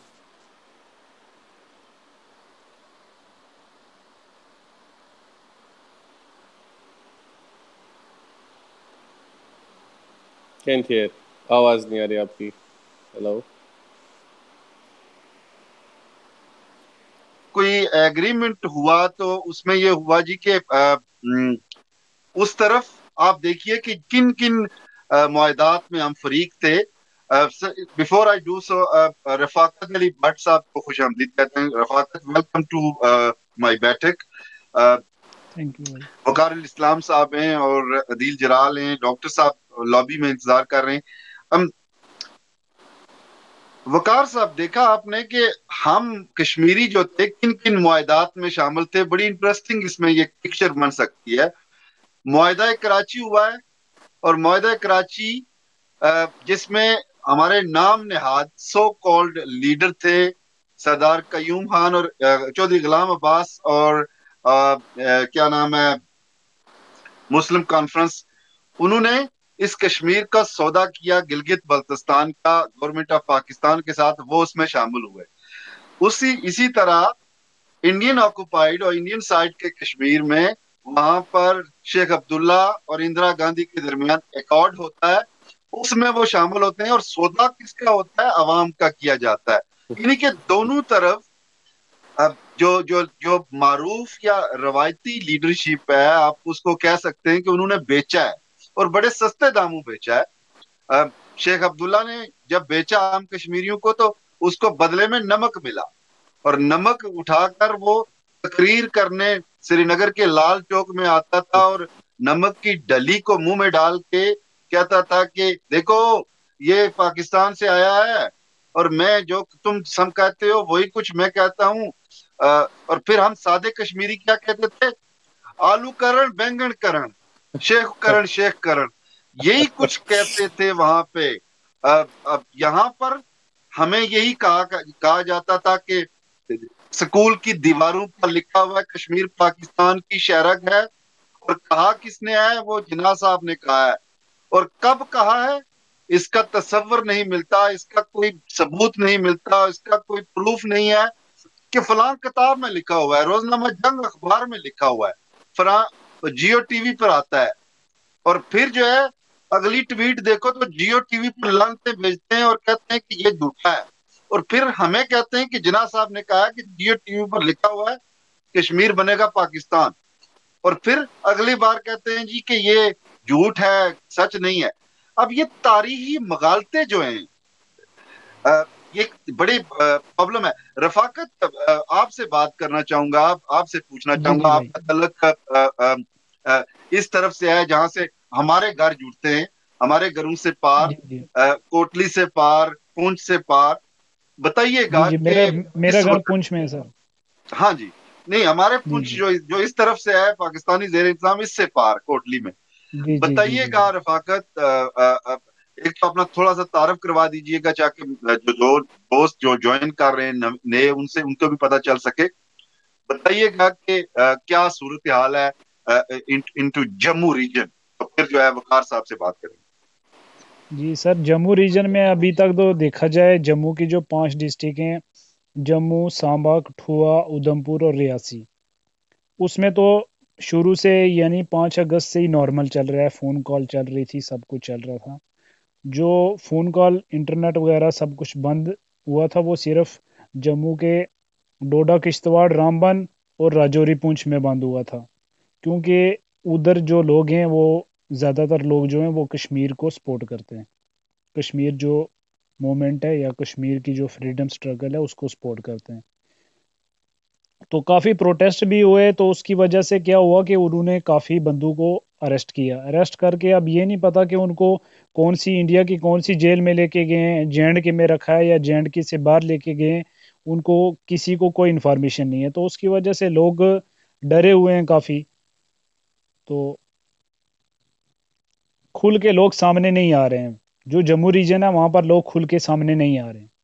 B: Can't hear. آواز نہیں آ رہی آپ کی. ہیلو.
A: کوئی ایگریمنٹ ہوا تو اس میں یہ ہوا جی کہ اس طرف آپ دیکھیے کہ کن کن معاہدات میں ہم فریق تھے. بفور آئی ڈو سو, رفاقت علی بٹ صاحب کو خوش آمدید کہتے ہیں. رفاقت, ویلکم ٹو مائی بیٹھک. وقار الاسلام صاحب ہیں اور عدیل جلال ہیں, ڈاکٹر صاحب لابی میں انتظار کر رہے ہیں. وقار صاحب, دیکھا آپ نے کہ ہم کشمیری جو تھے کن کن معاہدات میں شامل تھے. بڑی انٹرسٹنگ اس میں یہ پکچر بن سکتی ہے. معاہدہ کراچی ہوا ہے, اور معاہدہ کراچی جس میں ہمارے نام نہاد سو کالڈ لیڈر تھے, سردار قیوم خان اور چودھری غلام عباس اور کیا نام ہے مسلم کانفرنس, انہوں نے اس کشمیر کا سودا کیا گلگت بلتستان کا گورنمنٹ آف پاکستان کے ساتھ, وہ اس میں شامل ہوئے. اسی اسی طرح انڈین آکوپائیڈ اور انڈین سائیڈ کے کشمیر میں وہاں پر شیخ عبداللہ اور اندرا گاندھی کے درمیان ایکارڈ ہوتا ہے, اس میں وہ شامل ہوتے ہیں, اور سودا کس کا ہوتا ہے, عوام کا کیا جاتا ہے. یعنی کہ دونوں طرف جو جو جو معروف یا روایتی لیڈرشپ ہے, آپ اس کو کہہ سکتے ہیں کہ انہوں نے بیچا ہے اور بڑے سستے داموں بیچا ہے. شیخ عبداللہ نے جب بیچا عام کشمیریوں کو تو اس کو بدلے میں نمک ملا, اور نمک اٹھا کر وہ تقریر کرنے سری نگر کے لال چوک میں آتا تھا, اور نمک کی ڈلی کو منہ میں ڈال کے کہتا تھا کہ دیکھو یہ پاکستان سے آیا ہے, اور میں جو تم سم کہتے ہو وہی کچھ میں کہتا ہوں. اور پھر ہم سادے کشمیری کیا کہتے تھے, آلو کرن بینگن کرن شیخ کرن شیخ کرن, یہی کچھ کہتے تھے وہاں پہ. اب یہاں پر ہمیں یہی کہا کہا جاتا تھا کہ स्कूल की दीवारों पर लिखा हुआ है कश्मीर पाकिस्तान की शहरक है, और कहा किसने है? वो जिन्ना साहब ने कहा है। और कब कहा है इसका तसव्वुर नहीं मिलता, इसका कोई सबूत नहीं मिलता, इसका कोई प्रूफ नहीं है कि फलां किताब में लिखा हुआ है, रोजनामा जंग अखबार में लिखा हुआ है, फलां जियो टीवी पर आता है। और फिर जो है अगली ट्वीट देखो तो जियो टीवी पर लानते भेजते हैं और कहते हैं कि ये झूठा है, और फिर हमें कहते हैं कि जिन्ना साहब ने कहा कि जियो टीवी पर लिखा हुआ है कश्मीर बनेगा पाकिस्तान, और फिर अगली बार कहते हैं जी कि ये झूठ है, सच नहीं है। अब ये तारीखी मगालते जो हैं, अ, ये बड़ी प्रॉब्लम है। रफाकत, अ, आपसे बात करना चाहूंगा, आप आपसे पूछना
F: जी
A: चाहूंगा,
F: जी भाई।
A: आपका तलक अ, अ, अ, इस तरफ से है जहां से हमारे घर जुड़ते हैं, हमारे घरों से पार,
F: जी जी
A: अ, कोटली से पार, पूंछ से पार।
F: जी
A: बताइएगा
F: जी, मेरा
A: कि
F: मेरा
A: इस
F: घर
A: वक्त,
F: पुंछ में है सर।
A: हाँ जी, नहीं हमारे
F: जी
A: पूंछ
F: जी
A: जो जो इस तरफ से है पाकिस्तानी जेर इंतजाम, इससे पार कोटली में।
F: जी जी जी जी
A: बताइएगा
F: भाई।
A: रफाकत, अ, अ, अ, एक तो अपना थोड़ा सा तारफ करवा दीजिएगा, ताकि जो जो दोस्त जो ज्वाइन कर रहे हैं नव- नए, उनसे उनको भी पता चल सके। बताइएगा कि अ, क्या सूरत हाल है इनटू जम्मू रीजन, तो फिर जो है वकार साहब से बात करेंगे।
F: जी सर, जम्मू रीजन में अभी तक तो देखा जाए, जम्मू की जो पांच डिस्ट्रिक्ट हैं, जम्मू, सांबा, कठुआ, उधमपुर और रियासी, उसमें तो शुरू से यानी पाँच अगस्त से ही नॉर्मल चल रहा है, फ़ोन कॉल चल रही थी, सब कुछ चल रहा था। जो फ़ोन कॉल, इंटरनेट वगैरह सब कुछ बंद हुआ था, वो सिर्फ जम्मू के डोडा, किश्तवाड़, रामबन और राजौरी, पुंछ में बंद हुआ था, क्योंकि उधर जो लोग हैं वो, ज़्यादातर लोग जो हैं वो कश्मीर को सपोर्ट करते हैं। कश्मीर जो मूवमेंट है या कश्मीर की जो फ्रीडम स्ट्रगल है उसको सपोर्ट करते हैं। तो काफ़ी प्रोटेस्ट भी हुए, तो उसकी वजह से क्या हुआ कि उन्होंने काफ़ी बंदों को अरेस्ट किया। अरेस्ट करके अब ये नहीं पता कि उनको कौन सी, इंडिया की कौन सी जेल में लेके गए हैं, जे एंड के में रखा है या जे एंड के से बाहर लेके गए हैं, उनको किसी को कोई इन्फॉर्मेशन नहीं है। तो उसकी वजह से लोग डरे हुए हैं काफ़ी, तो खुल के लोग सामने नहीं आ रहे हैं। जो जम्मू रीजन है वहाँ पर लोग खुल के सामने नहीं आ रहे हैं।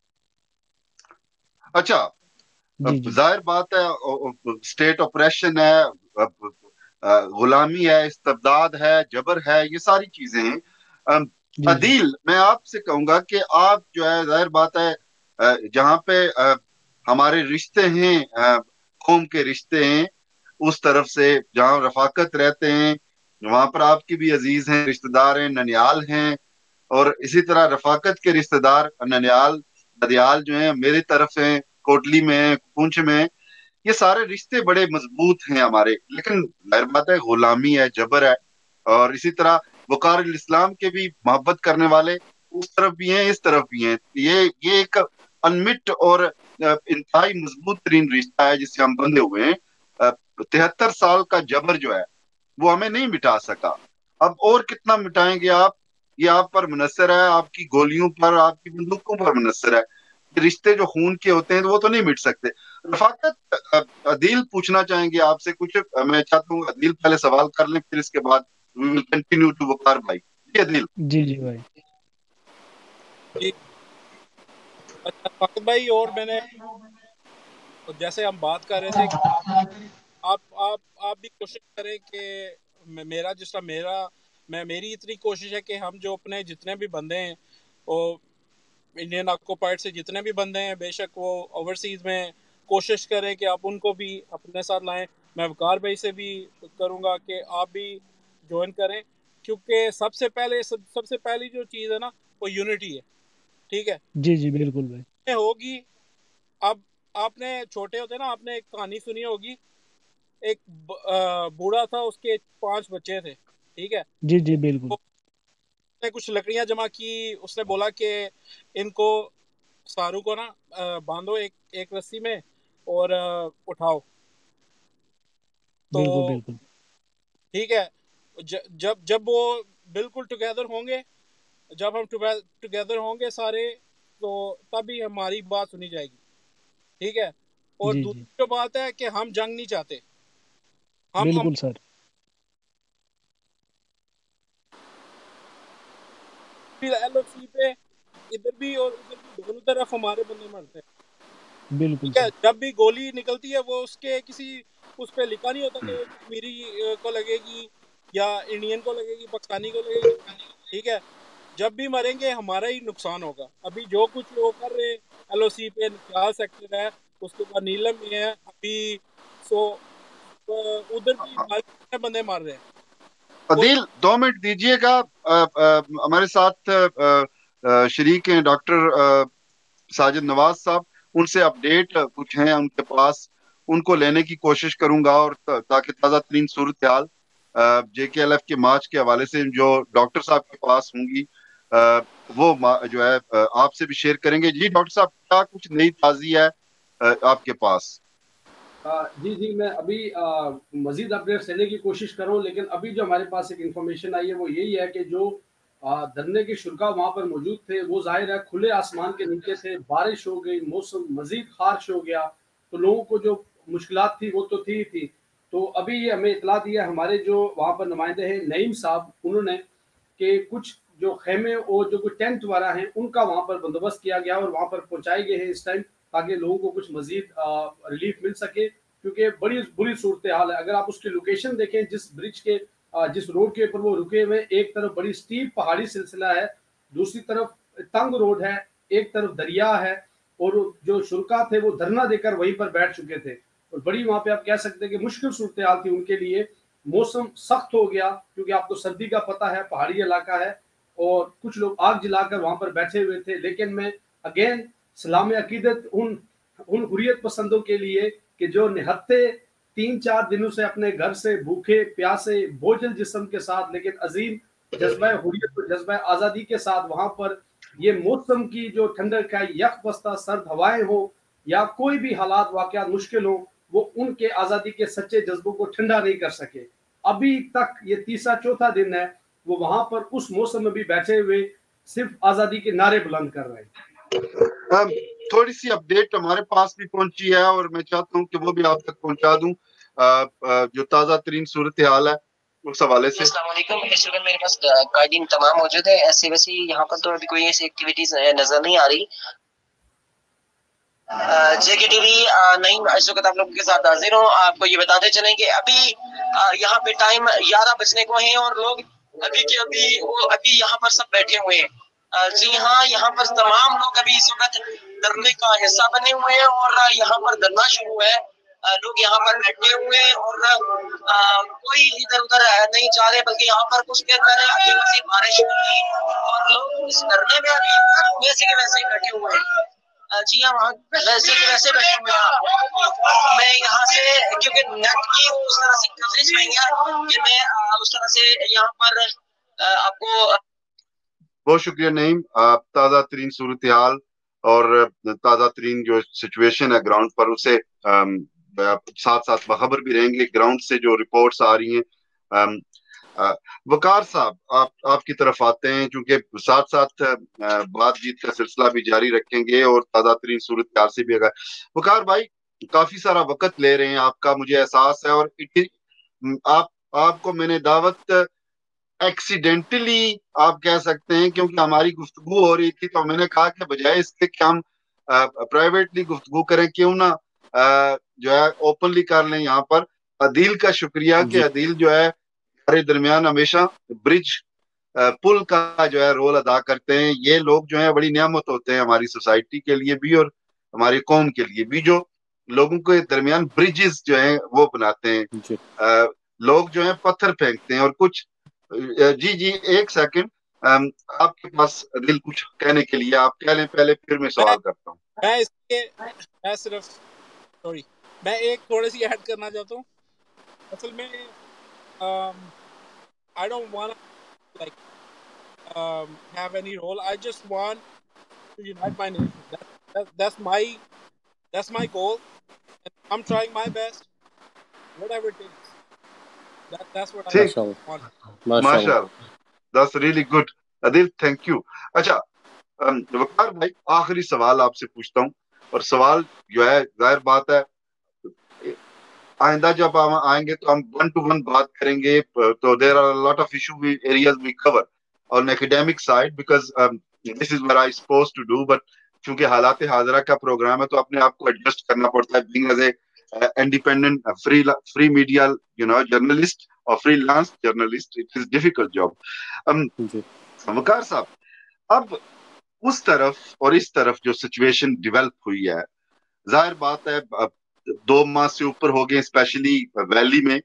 A: अच्छा,
F: जी
A: अब
F: जी
A: जाहिर बात है स्टेट ऑपरेशन है, अब, अ, गुलामी है, इस्तबदाद है, जबर है, ये सारी चीजें हैं। अम,
F: जी जी
A: अदील, मैं आपसे कहूंगा कि आप जो है, जाहिर बात है, अ, जहाँ पे अ, हमारे रिश्ते हैं, अ, कौम के रिश्ते हैं, उस तरफ से जहाँ रफाकत रहते हैं, वहां पर आपकी भी अजीज हैं, रिश्तेदार हैं, ननियाल हैं, और इसी तरह रफाकत के रिश्तेदार ननियाल, ददियाल जो हैं मेरी तरफ से हैं, कोटली में है, पुंछ में है। ये सारे रिश्ते बड़े मजबूत हैं हमारे, लेकिन जाहिर बात है गुलामी है, जबर है। और इसी तरह वकार इस्लाम के भी मोहब्बत करने वाले उस तरफ भी हैं, इस तरफ भी हैं। ये ये एक अनमिट और अ, इंतहाई मजबूत तरीन रिश्ता है जिससे हम बंधे हुए हैं। तिहत्तर साल का जबर जो है वो हमें नहीं मिटा सका। अब और कितना मिटाएंगे आप? ये आप पर मुनस्सर है, आपकी गोलियों पर, आपकी बंदूकों पर मुनस्सर है। ये रिश्ते जो खून के होते हैं वो तो नहीं मिट सकते। रफाकत, अ, अदील पूछना चाहेंगे आपसे कुछ? अ, मैं चाहता हूँ अदील पहले सवाल कर लें, फिर इसके बाद we will continue to Waqar भाई। जी अदील।
F: जी जी भाई।
C: जी। अच्छा फाकत भाई, और मैंने जैसे हम बात कर रहे थे, आप आप आप भी कोशिश करें कि मे- मेरा जिस तरह मेरा मैं मेरी इतनी कोशिश है कि हम जो अपने जितने भी बंदे हैं वो इंडियन ऑक्यूपाइड से जितने भी बंदे हैं, बेशक वो ओवरसीज में, कोशिश करें कि आप उनको भी अपने साथ लाएं। मैं वकार भाई से भी करूंगा कि आप भी ज्वाइन करें, क्योंकि सबसे पहले सब, सबसे पहली जो चीज़ है ना, वो यूनिटी है। ठीक है,
F: जी जी बिल्कुल भाई।
C: ये होगी। अब आपने छोटे होते ना, आपने एक कहानी सुनी होगी, एक ब- अ, बूढ़ा था, उसके पांच बच्चे थे। ठीक है,
F: जी जी बिल्कुल।
C: तो उसने कुछ लकड़ियां जमा की, उसने बोला कि इनको सारू को ना अ, बांधो एक एक रस्सी में और अ, उठाओ। तो
F: बिल्कुल बिल्कुल।
C: ठीक है, ज, जब जब वो बिल्कुल टुगेदर होंगे, जब हम टुगेदर होंगे सारे, तो तभी हमारी बात सुनी जाएगी। ठीक है, और
F: जी जी
C: दूसरी जो बात है कि हम जंग नहीं चाहते। हम
F: बिल्कुल सर।
C: एल ओ सी पे इधर भी और उधर भी दोनों तरफ हमारे बंदे मरते हैं।
F: بالکل
C: ٹھیک ہے.
F: سر.
C: جب بھی گولی نکلتی ہے وہ اس کے کسی اس پہ لکھا نہیں ہوتا کہ کشمیری کو لگے گی یا انڈین کو لگے گی, پاکستانی کو لگے گی. ٹھیک ہے, جب بھی مریں گے ہمارا ہی نقصان ہوگا. ابھی جو کچھ وہ کر رہے ایل او سی پہ خیال سیکٹر ہے, اس کے بعد نیلم میں ہے ابھی, سو ادھر بھی بائیس بندے مار رہے ہیں.
A: عدیل دو منٹ دیجئے گا, ہمارے ساتھ شریک ہیں ڈاکٹر ساجد نواز صاحب, ان سے اپڈیٹ کچھ ہیں ان کے پاس, ان کو لینے کی کوشش کروں گا, اور تاکہ تازہ ترین صورتحال جے کے ایل ایف کے مارچ کے حوالے سے جو ڈاکٹر صاحب کے پاس ہوں گی وہ جو ہے آپ سے بھی شیئر کریں گے. جی ڈاکٹر صاحب, کیا کچھ نئی تازی ہے آپ کے پاس؟
D: جی جی میں ابھی مزید اپڈیٹس لینے کی کوشش کر رہا ہوں, لیکن ابھی جو ہمارے پاس ایک انفارمیشن آئی ہے وہ یہی ہے کہ جو دھرنے کے شرکا وہاں پر موجود تھے وہ ظاہر ہے کھلے آسمان کے نیچے تھے, بارش ہو گئی, موسم مزید خارش ہو گیا, تو لوگوں کو جو مشکلات تھی وہ تو تھی ہی تھی. تو ابھی یہ ہمیں اطلاع دیا ہمارے جو وہاں پر نمائندے ہیں نعیم صاحب, انہوں نے کہ کچھ جو خیمے اور جو کچھ ٹینٹ وغیرہ ہیں ان کا وہاں پر بندوبست کیا گیا اور وہاں پر پہنچائے گئے ہیں اس ٹائم, تاکہ لوگوں کو کچھ مزید ریلیف مل سکے, کیونکہ بڑی بری صورتحال ہے. اگر آپ اس کی لوکیشن دیکھیں, جس برج کے جس روڈ کے اوپر وہ رکے ہوئے, ایک طرف بڑی سٹیپ پہاڑی سلسلہ ہے, دوسری طرف تنگ روڈ ہے, ایک طرف دریا ہے, اور جو شرکا تھے وہ دھرنا دے کر وہیں پر بیٹھ چکے تھے, اور بڑی وہاں پہ آپ کہہ سکتے ہیں کہ مشکل صورتحال تھی ان کے لیے. موسم سخت ہو گیا کیونکہ آپ کو سردی کا پتہ ہے, پہاڑی علاقہ ہے, اور کچھ لوگ آگ جلا کر وہاں پر بیٹھے ہوئے تھے. لیکن میں اگین سلام عقیدت ان ان حریت پسندوں کے لیے کہ جو نہتے تین چار دنوں سے اپنے گھر سے بھوکے پیاسے بوجھل جسم کے ساتھ لیکن عظیم جذبہ حریت اور جذبہ آزادی کے ساتھ وہاں پر یہ موسم کی جو ٹھنڈک ہے, یک بستہ سرد ہوائیں ہوں یا کوئی بھی حالات واقعات مشکل ہوں, وہ ان کے آزادی کے سچے جذبوں کو ٹھنڈا نہیں کر سکے. ابھی تک یہ تیسرا چوتھا دن ہے وہ وہاں پر اس موسم میں بھی بیٹھے ہوئے صرف آزادی کے نعرے بلند کر رہے ہیں.
A: تھوڑی سی اپڈیٹ ہمارے پاس بھی پہنچی ہے اور میں چاہتا ہوں کہ وہ بھی آپ تک پہنچا دوں, جو تازہ ترین صورتحال ہے اس حوالے سے.
E: السلام علیکم, اس وقت میرے پاس قائدین تمام موجود ہیں. ایسی ویسی یہاں پر تو ابھی کوئی ایسی ایکٹیویٹیز نظر نہیں آ رہی. جے کے ٹی وی نہیں اس وقت آپ لوگوں کے ساتھ حاضر ہوں. آپ کو یہ بتاتے چلیں کہ ابھی یہاں پہ ٹائم گیارہ بجنے کو ہیں اور لوگ ابھی کے ابھی وہ ابھی یہاں پر سب بیٹھے ہوئے ہیں. جی ہاں, یہاں پر تمام لوگ ابھی اس وقت دھرنے کا حصہ بنے ہوئے ہیں اور یہاں پر دھرنا شروع ہے. لوگ یہاں پر بیٹھے ہوئے ہیں اور کوئی ادھر ادھر نہیں جا رہے, بلکہ یہاں پر کچھ دیر پہلے ابھی مزید بارش ہوئی اور لوگ اس دھرنے میں ابھی ویسے کے ویسے ہی بیٹھے ہوئے ہیں. جی ہاں, وہاں ویسے کے ویسے بیٹھے ہوئے ہیں. میں یہاں سے کیونکہ نیٹ کی اس طرح سے کوریج نہیں ہے کہ میں اس طرح سے یہاں پر آپ کو.
A: بہت شکریہ نعیم, تازہ ترین صورتحال اور تازہ ترین جو سچویشن ہے گراؤنڈ پر اسے ساتھ ساتھ باخبر بھی رہیں گے گراؤنڈ سے جو رپورٹس آ رہی ہیں. وقار صاحب آپ آپ کی طرف آتے ہیں, چونکہ ساتھ ساتھ بات چیت کا سلسلہ بھی جاری رکھیں گے اور تازہ ترین صورتحال سے بھی. اگر وقار بھائی کافی سارا وقت لے رہے ہیں آپ کا, مجھے احساس ہے, اور آپ آپ کو میں نے دعوت ایکسیڈنٹلی آپ کہہ سکتے ہیں کیونکہ ہماری گفتگو ہو رہی تھی, تو میں نے کہا کہ بجائے اس کے کہ ہم پرائیویٹلی گفتگو کریں کیوں نہ جو ہے اوپنلی کر لیں. یہاں پر عدیل کا شکریہ کہ عدیل جو ہے ہمارے درمیان ہمیشہ برج پل کا جو ہے رول ادا کرتے ہیں. یہ لوگ جو ہیں بڑی نعمت ہوتے ہیں ہماری سوسائٹی کے لیے بھی اور ہماری قوم کے لیے بھی, جو لوگوں کے درمیان برجز جو ہیں وہ بناتے ہیں. لوگ جو ہیں پتھر پھینکتے ہیں اور کچھ جی جی ایک سیکنڈ, آپ کے پاس دل کچھ کہنے کے لیے آپ کہہ لیں پہلے, پھر میں سوال کرتا ہوں.
C: میں اس کے میں صرف سوری میں ایک تھوڑی سی ایڈ کرنا چاہتا ہوں. اصل میں I don't want to like um, have any role. I just want to unite my nation. That, that, that's my that's my goal, and I'm trying my best, whatever it takes. That, that's what I want.
A: ماشاء اللہ, that's really good. Adeel thank you. اچھا وقار بھائی, آخری سوال آپ سے پوچھتا ہوں, اور سوال جو ہے ظاہر بات ہے آئندہ جب ہم آئیں گے تو ہم ون ٹو ون بات کریں گے, تو there are lot of issue areas we cover on academic side because um, this is what I supposed to do, but چونکہ حالات حاضرہ کا پروگرام ہے تو اپنے آپ کو ایڈجسٹ کرنا پڑتا ہے being as a independent free free media you know journalist اور freelance journalist. It is difficult job. Waqar صاحب, اب اس طرف اور اس طرف جو سچویشن ڈیولپ ہوئی ہے, ظاہر بات ہے دو ماہ سے اوپر ہو گئے اسپیشلی ویلی میں.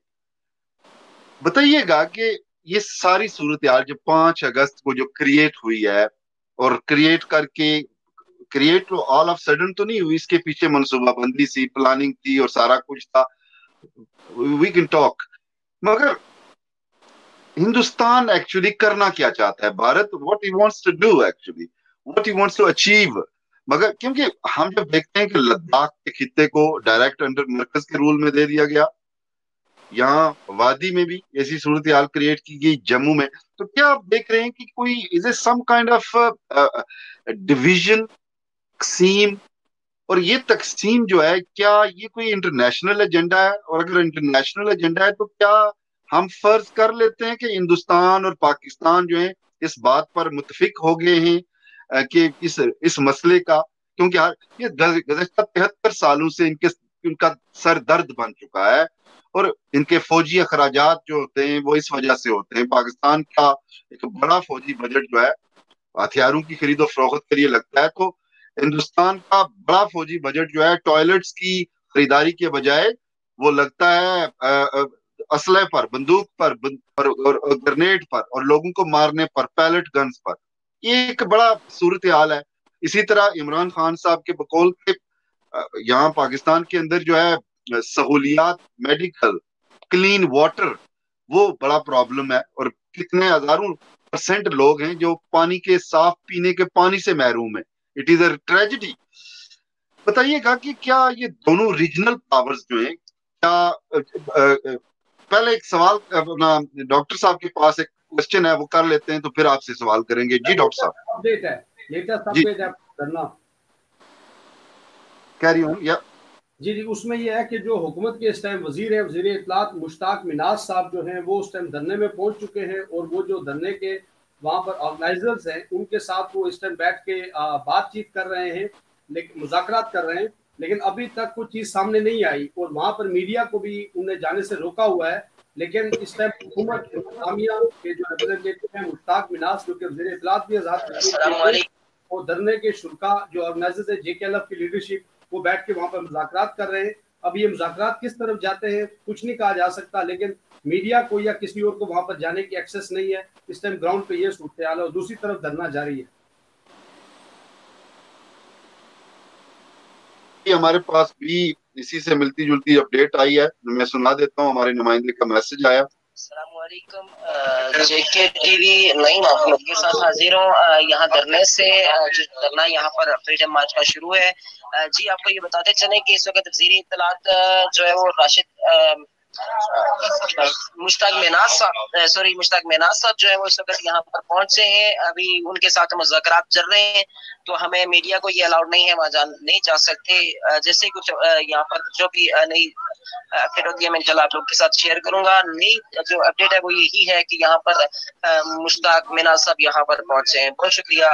A: بتائیے گا کہ یہ ساری صورتحال جو پانچ اگست کو جو کریٹ ہوئی ہے, اور کریٹ کر کے کریٹ آل آف سڈن تو نہیں ہوئی, اس کے پیچھے منصوبہ بندی سی, پلاننگ تھی اور سارا کچھ تھا, وی کین ٹاک. مگر ہندوستان ایکچولی کرنا کیا چاہتا ہے, Bharat what he wants to do actually, what he wants to achieve. مگر کیونکہ ہم جب دیکھتے ہیں کہ لداخ کے خطے کو ڈائریکٹ انڈر مرکز کے رول میں دے دیا گیا, یہاں وادی میں بھی ایسی صورتحال کریٹ کی گئی, جموں میں, تو کیا آپ دیکھ رہے ہیں کہ کوئی is a some kind of division تقسیم, اور یہ تقسیم جو ہے کیا یہ کوئی انٹرنیشنل ایجنڈا ہے؟ اور اگر انٹرنیشنل ایجنڈا ہے تو کیا ہم فرض کر لیتے ہیں کہ ہندوستان اور پاکستان جو ہیں اس بات پر متفق ہو گئے ہیں کہ اس اس مسئلے کا, کیونکہ یہ گزشتہ تہتر سالوں سے ان کے ان کا سر درد بن چکا ہے, اور ان کے فوجی اخراجات جو ہوتے ہیں وہ اس وجہ سے ہوتے ہیں. پاکستان کا ایک بڑا فوجی بجٹ جو ہے ہتھیاروں کی خرید و فروخت کے لیے لگتا ہے, تو ہندوستان کا بڑا فوجی بجٹ جو ہے ٹوائلٹس کی خریداری کے بجائے وہ لگتا ہے اسلحے پر, بندوق پر, اور گرنیڈ پر, اور لوگوں کو مارنے پر, پیلٹ گنز پر. یہ ایک بڑا صورتحال ہے. اسی طرح عمران خان صاحب کے بقول کے یہاں پاکستان کے اندر جو ہے سہولیات, میڈیکل, کلین واٹر, وہ بڑا پرابلم ہے, اور کتنے ہزاروں پرسنٹ لوگ ہیں جو پانی کے صاف پینے کے پانی سے محروم ہیں. It is a tragedy. بتائیے گا کہ کیا یہ دونوں ریجنل پاورز جو ہیں, کیا پہلے ایک سوال اپنا ڈاکٹر صاحب کے پاس ایک کوشچن ہے وہ کر لیتے ہیں تو پھر آپ سے سوال کریں گے. جی ڈاکٹر صاحب.
D: اپڈیٹ ہے, لیٹسٹ
A: جی
D: اپڈیٹ ہے کرنا.
A: Carry on. یا
D: جی جی اس میں یہ ہے کہ جو حکومت کے اس ٹائم وزیر ہے, وزیر اطلاعات مشتاق مناز صاحب جو ہیں وہ اس ٹائم دھرنے میں پہنچ چکے ہیں, اور وہ جو دھرنے کے وہاں پر آرگنائزرز ہیں ان کے ساتھ وہ اس ٹائم بیٹھ کے بات چیت کر رہے ہیں, لیکن مذاکرات کر رہے ہیں, لیکن ابھی تک کوئی چیز سامنے نہیں آئی, اور وہاں پر میڈیا کو بھی انہیں جانے سے روکا ہوا ہے. لیکن اس ٹائم حکومت انتظامیہ کے جو ریپرزینٹیٹو ہیں مشتاق مناز جو کہ وزیر اطلاعات بھی آزاد, اور دھرنے کے شرکا جو آرگنائزرز ہیں جے کے ایل ایف کی لیڈرشپ, وہ بیٹھ کے وہاں پر مذاکرات کر رہے ہیں. اب یہ مذاکرات کس طرف جاتے ہیں کچھ نہیں کہا جا سکتا, لیکن میڈیا کو یا کسی اور کو وہاں پر جانے کی ایکسس نہیں ہے. اس ٹائم گراؤنڈ پہ یہ صورتحال ہے, اور دوسری طرف دھرنا جاری ہے.
A: ہمارے پاس بھی اسی سے ملتی جلتی اپڈیٹ آئی ہے, میں سنا دیتا ہوں. ہمارے نمائندے کا میسج آیا.
E: السلام علیکم, جے کے ٹی وی نئی معلومات کے ساتھ حاضر ہوں. یہاں دھرنے سے جو دھرنا یہاں پر فریڈم مارچ کا شروع ہے. جی آپ کو یہ بتاتے چلیں کہ اس وقت وزیر اطلاعات جو ہے وہ راشد مشتاق مناز صاحب سوری مشتاق مناز صاحب جو ہے وہ اس وقت یہاں پر پہنچے ہیں. ابھی ان کے ساتھ مذاکرات چل رہے ہیں, تو ہمیں میڈیا کو یہ الاؤڈ نہیں ہے, وہاں جان نہیں جا سکتے. جیسے کچھ یہاں پر جو بھی نئی اپڈیٹ ہوتی ہے میں انشاءاللہ آپ لوگ کے ساتھ شیئر کروں گا. نئی جو اپڈیٹ ہے وہ یہی ہے کہ یہاں پر مشتاق مناز صاحب یہاں پر پہنچے ہیں. بہت شکریہ.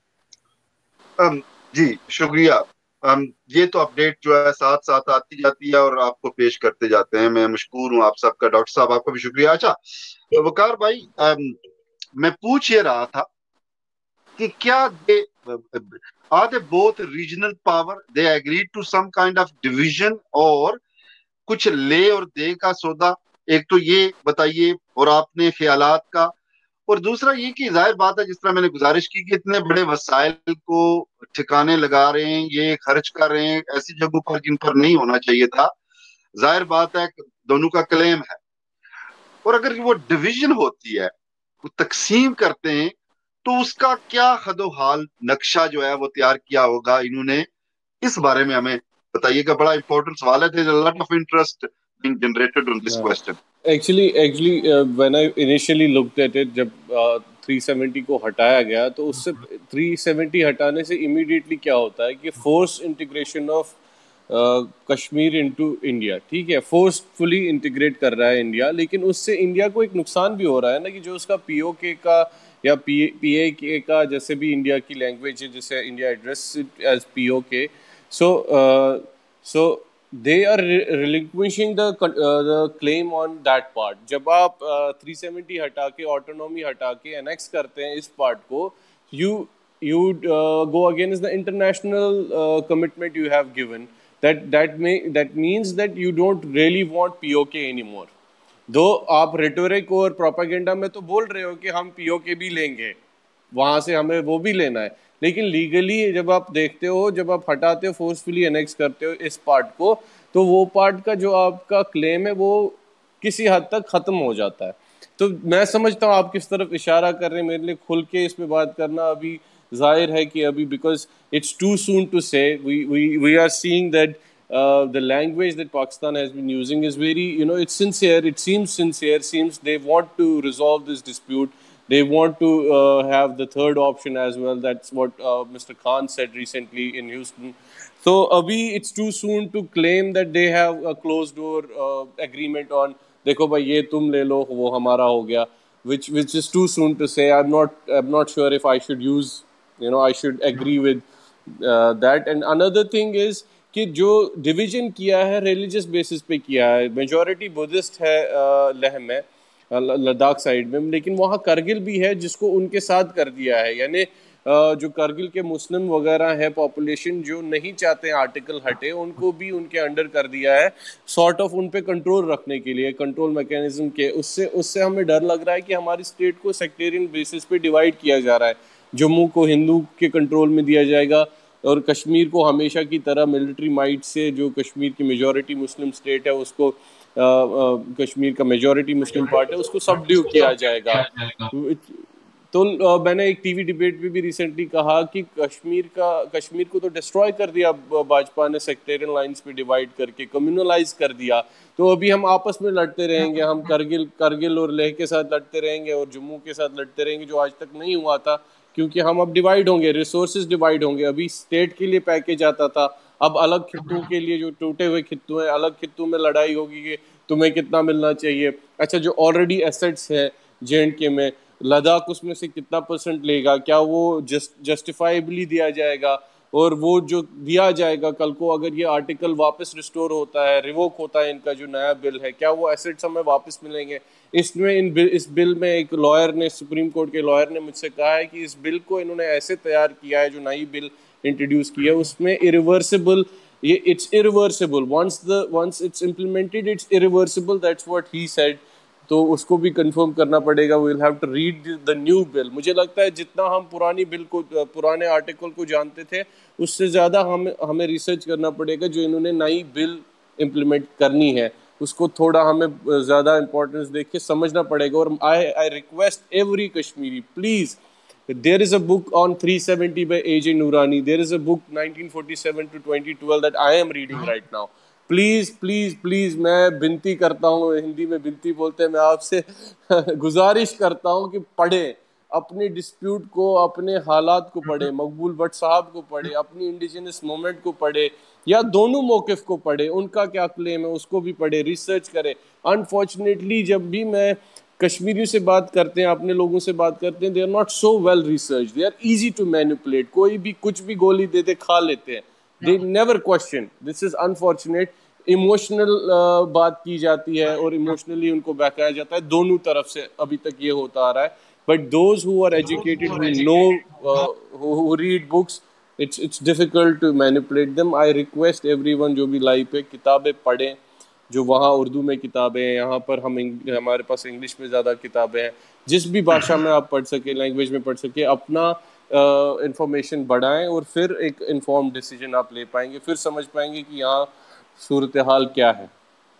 A: جی شکریہ. یہ تو اپڈیٹ جو ہے ساتھ ساتھ آتی جاتی ہے اور آپ کو پیش کرتے جاتے ہیں. میں مشکور ہوں آپ سب کا. ڈاکٹر صاحب آپ کا بھی شکریہ. اچھا وقار بھائی, میں پوچھ یہ رہا تھا کہ کیا are they both regional power, they agreed to some kind of division, اور کچھ لے اور دے کا سودا؟ ایک تو یہ بتائیے, اور آپ نے خیالات کا. اور دوسرا یہ کہ ظاہر بات ہے جس طرح میں نے گزارش کی کہ اتنے بڑے وسائل کو ٹھکانے لگا رہے ہیں, یہ خرچ کر رہے ہیں ایسی جگہوں پر جن پر نہیں ہونا چاہیے تھا. ظاہر بات ہے دونوں کا کلیم ہے, اور اگر وہ ڈویژن ہوتی ہے, وہ تقسیم کرتے ہیں, تو اس کا کیا حد و حال نقشہ جو ہے وہ تیار کیا ہوگا انہوں نے؟ اس بارے میں ہمیں بتائیے گا. بڑا امپورٹنٹ سوال ہے. there is a lot of interest being generated on this question.
B: Actually actually when I initially looked at it, جب تھری سیونٹی کو ہٹایا گیا تو اس سے تھری سیونٹی ہٹانے سے امیڈیٹلی کیا ہوتا ہے کہ force integration of Kashmir into India, ٹھیک ہے، فورسفلی انٹیگریٹ کر رہا ہے انڈیا، لیکن اس سے انڈیا کو ایک نقصان بھی ہو رہا ہے نا، کہ جو اس کا پی او کے کا یا پی پی اے کے کا جیسے بھی انڈیا کی لینگویج ہے، جیسے India address it as P O K, so so they are relinquishing the claim on that part. جب آپ تھری سیونٹی ہٹا کے، آٹونومی ہٹا کے انیکس کرتے ہیں اس پارٹ کو، you you uh, go against the international uh, commitment you have given, that that may that means that you don't really want P O K anymore. دو آپ ریٹورک اور پروپیگنڈا میں تو بول رہے ہو کہ ہم پی او کے بھی لیں گے، وہاں سے ہمیں وہ بھی لینا ہے، لیکن لیگلی جب آپ دیکھتے ہو، جب آپ ہٹاتے ہو، فورسفلی انیکس کرتے ہو اس پارٹ کو، تو وہ پارٹ کا جو آپ کا کلیم ہے وہ کسی حد تک ختم ہو جاتا ہے. تو میں سمجھتا ہوں آپ کس طرف اشارہ کر رہے ہیں، میرے لیے کھل کے اس پہ بات کرنا ابھی ظاہر ہے کہ ابھی because it's too soon to say, we we we are seeing that the language that Pakistan has been using is very, you know, it's sincere, it seems sincere, seems they want to resolve this dispute, they want to uh, have the third option as well. That's what uh, Mister Khan said recently in Houston. So abhi it's too soon to claim that they have a closed door uh, agreement on dekho bhai ye tum le lo wo hamara ho gaya, which which is too soon to say. I'm not I'm not sure if I should use, you know, I should agree with uh, that. And another thing is کہ جو division کیا ہے religious basis پہ کیا ہے، majority Buddhist ہے لیہ میں، Ladakh side میں، لیکن وہاں کرگل بھی ہے جس کو ان کے ساتھ کر دیا ہے. یعنی جو کرگل کے مسلم وغیرہ ہے پاپولیشن جو نہیں چاہتے ہیں آرٹیکل ہٹے، ان کو بھی ان کے انڈر کر دیا ہے، سارٹ آف ان پہ کنٹرول رکھنے کے لیے، کنٹرول میکینزم کے. اس سے اس سے ہمیں ڈر لگ رہا ہے کہ ہماری اسٹیٹ کو سیکٹیرین بیسس پہ ڈیوائڈ کیا جا رہا ہے. جموں کو ہندو کے کنٹرول میں دیا جائے گا، اور کشمیر کو ہمیشہ کی طرح ملٹری مائٹ سے، جو کشمیر کی میجورٹی مسلم اسٹیٹ ہے اس کو، کشمیر کا میجورٹی مسلم پارٹ ہے اس کو سبڈیو کیا جائے گا. تو میں نے ایک ٹی وی ڈبیٹ پہ بھی ریسنٹلی کہا کہ کشمیر کا کشمیر کو تو ڈسٹروائے کر دیا بھاجپا نے، سیکٹیرین لائنز پہ ڈیوائڈ کر کے کمیونلائز کر دیا. تو ابھی ہم آپس میں لڑتے رہیں گے، ہم کرگل کرگل اور لیہ کے ساتھ لڑتے رہیں گے اور جموں کے ساتھ لڑتے رہیں گے، جو آج تک نہیں ہوا تھا، کیونکہ ہم اب ڈیوائڈ ہوں گے، ریسورسز ڈیوائڈ ہوں گے. ابھی اسٹیٹ کے لیے پیکیج آتا تھا، اب الگ خطوں کے لیے، جو ٹوٹے ہوئے خطوں ہیں، الگ خطوں میں لڑائی ہوگی کہ تمہیں کتنا ملنا چاہیے. اچھا، جو آلریڈی ایسٹس ہے جے اینڈ کے میں، لداخ اس میں سے کتنا پرسنٹ لے گا، کیا وہ جسٹیفائبلی دیا جائے گا؟ اور وہ جو دیا جائے گا کل کو اگر یہ آرٹیکل واپس ریسٹور ہوتا ہے، ریووک ہوتا ہے ان کا جو نیا بل ہے، کیا وہ ایسٹس ہمیں واپس ملیں گے؟ اس میں ان بل اس بل میں ایک لائر نے، سپریم کورٹ کے لائر نے مجھ سے کہا ہے کہ اس بل کو انہوں نے ایسے تیار کیا ہے، جو نئی بل انٹروڈیوس کی ہے اس میں ایریورسبل، یہ it's irreversible, once the once it's implemented it's irreversible, that's what he said. تو اس کو بھی کنفرم کرنا پڑے گا. We will have to read the new bill. مجھے لگتا ہے جتنا ہم پرانی بل کو، پرانے آرٹیکل کو جانتے تھے، اس سے زیادہ ہم ہمیں ریسرچ کرنا پڑے گا جو انہوں نے نئی بل امپلیمنٹ کرنی ہے، اس کو تھوڑا ہمیں زیادہ امپورٹنس دیکھ کے سمجھنا پڑے گا. اور I I request every Kashmiri, please, there is a book on three seventy by A J Noorani, there is a book nineteen forty-seven to twenty twelve that I am reading right now. Please please please میں بنتی کرتا ہوں، ہندی میں بنتی بولتے ہیں، میں آپ سے گزارش کرتا ہوں کہ پڑھیں، اپنے ڈسپیوٹ کو، اپنے حالات کو پڑھیں، مقبول بٹ صاحب کو پڑھیں، اپنی انڈیجنس موومنٹ کو پڑھیں، یا دونوں موقف کو پڑھیں، ان کا کیا کلیم ہے اس کو بھی پڑھیں، ریسرچ کریں. انفارچونیٹلی جب بھی میں کشمیریوں سے بات کرتے ہیں، اپنے لوگوں سے بات کرتے ہیں، they are not so well research, they are easy to manipulate. کوئی بھی کچھ بھی گولی دے دے کھا لیتے ہیں. They never question. This is unfortunate. Emotional بات کی جاتی ہے اور ایموشنلی ان کو بہکایا جاتا ہے، دونوں طرف سے ابھی تک یہ ہوتا آ رہا ہے. But those who are educated, who know, who read books, it's it's difficult to manipulate them. I request everyone جو بھی لائف پہ کتابیں پڑھیں، جو وہاں اردو میں کتابیں ہیں، یہاں پر ہم ہمارے پاس انگلش میں زیادہ کتابیں ہیں، جس بھی بھاشا میں آپ پڑھ سکیں، لینگویج میں پڑھ سکیں، اپنا انفارمیشن بڑھائیں اور پھر ایک انفارم ڈیسیجن آپ لے پائیں گے، پھر سمجھ پائیں گے کہ یہاں صورتحال کیا ہے.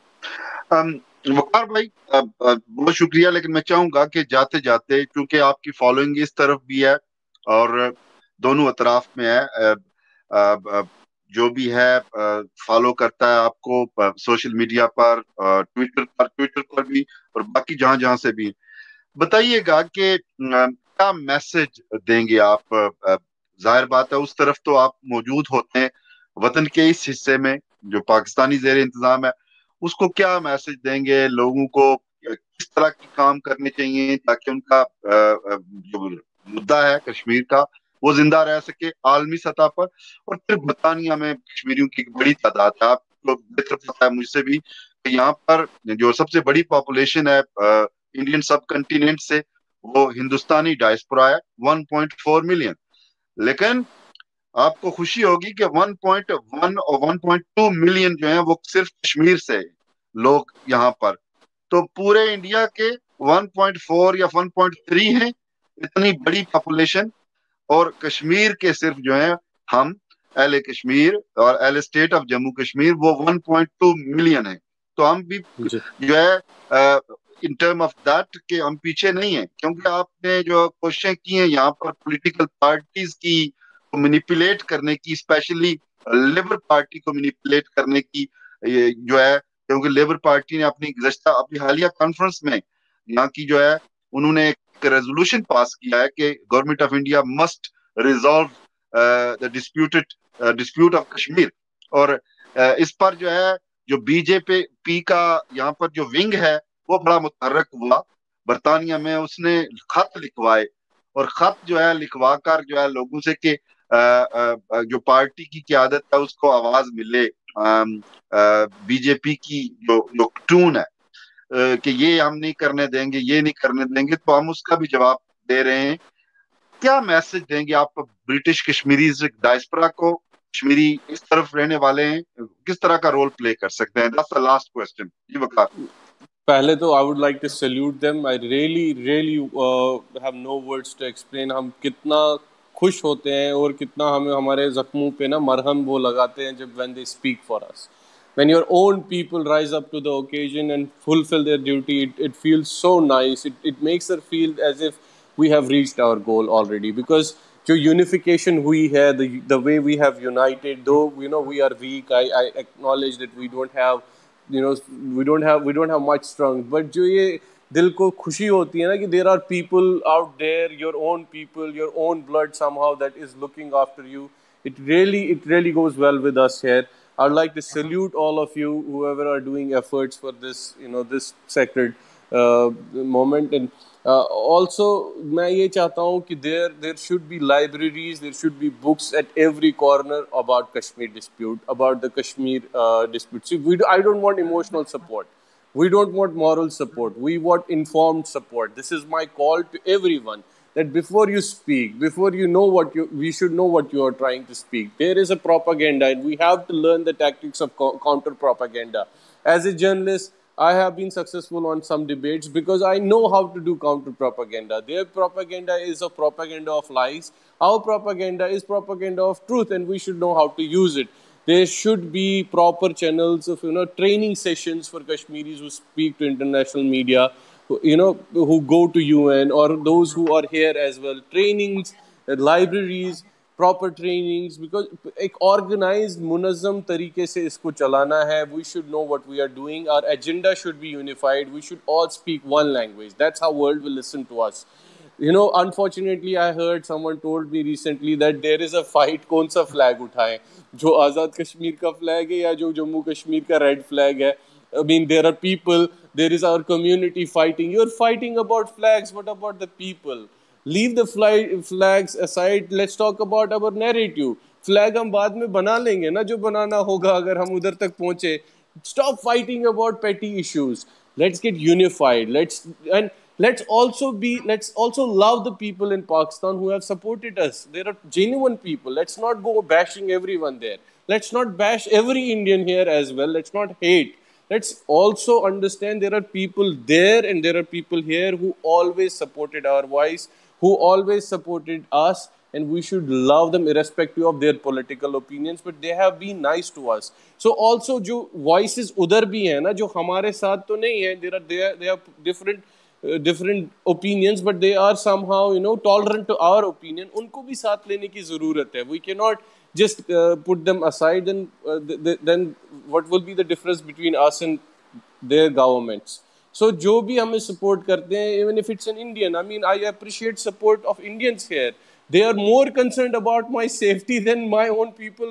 A: وقار بھائی بہت شکریہ، لیکن میں چاہوں گا کہ جاتے جاتے، کیونکہ آپ کی فالوئنگ اس طرف بھی ہے اور دونوں اطراف میں ہے، جو بھی ہے فالو کرتا ہے آپ کو سوشل میڈیا پر، ٹویٹر پر ٹویٹر پر بھی اور باقی جہاں جہاں سے بھی، بتائیے گا کہ کیا میسج دیں گے آپ؟ ظاہر بات ہے اس طرف تو آپ موجود ہوتے ہیں وطن کے اس حصے میں، जो पाकिस्तानी ज़ेर इंतजाम है उसको क्या मैसेज देंगे, लोगों को किस तरह की काम करने चाहिए ताकि उनका जो मुद्दा है कश्मीर का वो जिंदा रह सके आलमी सतह पर। और फिर बरतानिया में कश्मीरियों की बड़ी तादाद है, आपको बेहतर पता है मुझसे भी, यहाँ पर जो सबसे बड़ी पॉपुलेशन है इंडियन सब कंटिनेंट से वो हिंदुस्तानी डायस्पोरा है वन पॉइंट फोर मिलियन। लेकिन आपको खुशी होगी कि वन पॉइंट वन और वन पॉइंट टू मिलियन जो है वो सिर्फ कश्मीर से लोग यहाँ पर। तो पूरे इंडिया के वन पॉइंट फोर या वन पॉइंट थ्री है इतनी बड़ी पॉपुलेशन, और कश्मीर के सिर्फ जो है हम एल कश्मीर और all state of Jammu Kashmir वो वन पॉइंट टू मिलियन है। तो हम भी जो है इन टर्म ऑफ दैट के हम पीछे नहीं है, क्योंकि आपने जो कोशिशें की हैं यहाँ पर पॉलिटिकल पार्टीज की को मैनिपुलेट करने की, स्पेशली लेबर पार्टी को मैनिपुलेट करने की जो है, क्योंकि लेबर पार्टी ने अपनी गुज़श्ता अपनी हालिया कॉन्फ्रेंस में यहाँ की जो है उन्होंने एक रेजोल्यूशन पास किया है कि government of India must resolve the disputed dispute of Kashmir. और uh, इस पर जो है जो बीजेपी पी का यहाँ पर जो विंग है वो बड़ा मुतहर्रक हुआ बरतानिया में, उसने खत लिखवाए और खत जो है लिखवा कर जो है लोगों से कि जो पार्टी की क़यादत है उसको आवाज मिले बीजेपी की जो जो टून है कि ये हम नहीं करने देंगे, ये नहीं करने देंगे, तो हम उसका भी जवाब दे रहे हैं। क्या मैसेज देंगे आप ब्रिटिश कश्मीरी डायस्पोरा को? कश्मीरी इस तरफ रहने वाले हैं, किस तरह का रोल प्ले कर सकते हैं? That's the last question. जी वकार।
B: पहले तो I would like to salute them. I really really have no words to explain हम कितना खुश होते हैं और कितना हमें हमारे जख्मों पे ना मरहम वो लगाते हैं जब when they speak for us. When your own people rise up to the occasion and fulfill their duty, it, it feels so nice. It, it makes us feel as if we have reached our goal already. Because जो unification हुई है, the, the way we have united, though you know we are weak, I, I acknowledge that we don't have you know we don't have we don't have much strength, but जो ये दिल को खुशी होती है ना कि there are people out there, your own people, your own blood somehow that is looking after you. It really it really goes well with us here. I'd like to salute all of you, whoever are doing efforts for this, you know, this sacred uh, moment. And uh, also, मैं ये चाहता हूँ कि there there should be libraries, there should be books at every corner about Kashmir dispute, about the Kashmir uh, dispute. See, we do, I don't want emotional support. We don't want moral support. We want informed support. This is my call to everyone, that before you speak, before you know what you, we should know what you are trying to speak. There is a propaganda and we have to learn the tactics of co- counter propaganda. As a journalist, I have been successful on some debates because I know how to do counter propaganda. Their propaganda is a propaganda of lies. Our propaganda is propaganda of truth, and we should know how to use it. There should be proper channels of, you know, training sessions for Kashmiris who speak to international media, who, you know, who go to U N, or those who are here as well. Trainings, uh, libraries, proper trainings, because एक organized, मुनज़्ज़म तरीके से इसको चलाना है. We should know what we are doing. Our agenda should be unified. We should all speak one language. That's how world will listen to us. You know, unfortunately, I heard someone told me recently that there is a fight, कौन सा flag उठाएं, जो आज़ाद कश्मीर का flag है या जो जम्मू कश्मीर का red flag है. I mean, there are people, there is our community fighting. You're fighting about flags. What about the people? Leave the fly, flags aside. Let's talk about our narrative. Flag हम बाद में बना लेंगे ना, जो बनाना होगा अगर हम उधर तक पहुंचे. Stop fighting about petty issues. Let's get unified. Let's and let's also be let's also love the people in Pakistan who have supported us. There are genuine people. Let's not go bashing everyone there. Let's not bash every Indian here as well. Let's not hate. Let's also understand there are people there and there are people here who always supported our voice, who always supported us, and we should love them irrespective of their political opinions, but they have been nice to us. So also जो voices उधर भी हैं ना, जो हमारे साथ तो नहीं है, there are they are, they are different uh, different opinions, but they are somehow, you know, tolerant to our opinion. उनको भी साथ लेने की ज़रूरत है. We cannot just uh, put them aside, and uh, th- th- then what will be the difference between us and their governments? So जो भी हमें support करते हैं, even if it's an Indian, I mean, I appreciate support of Indians here. They are more concerned about my safety than my own people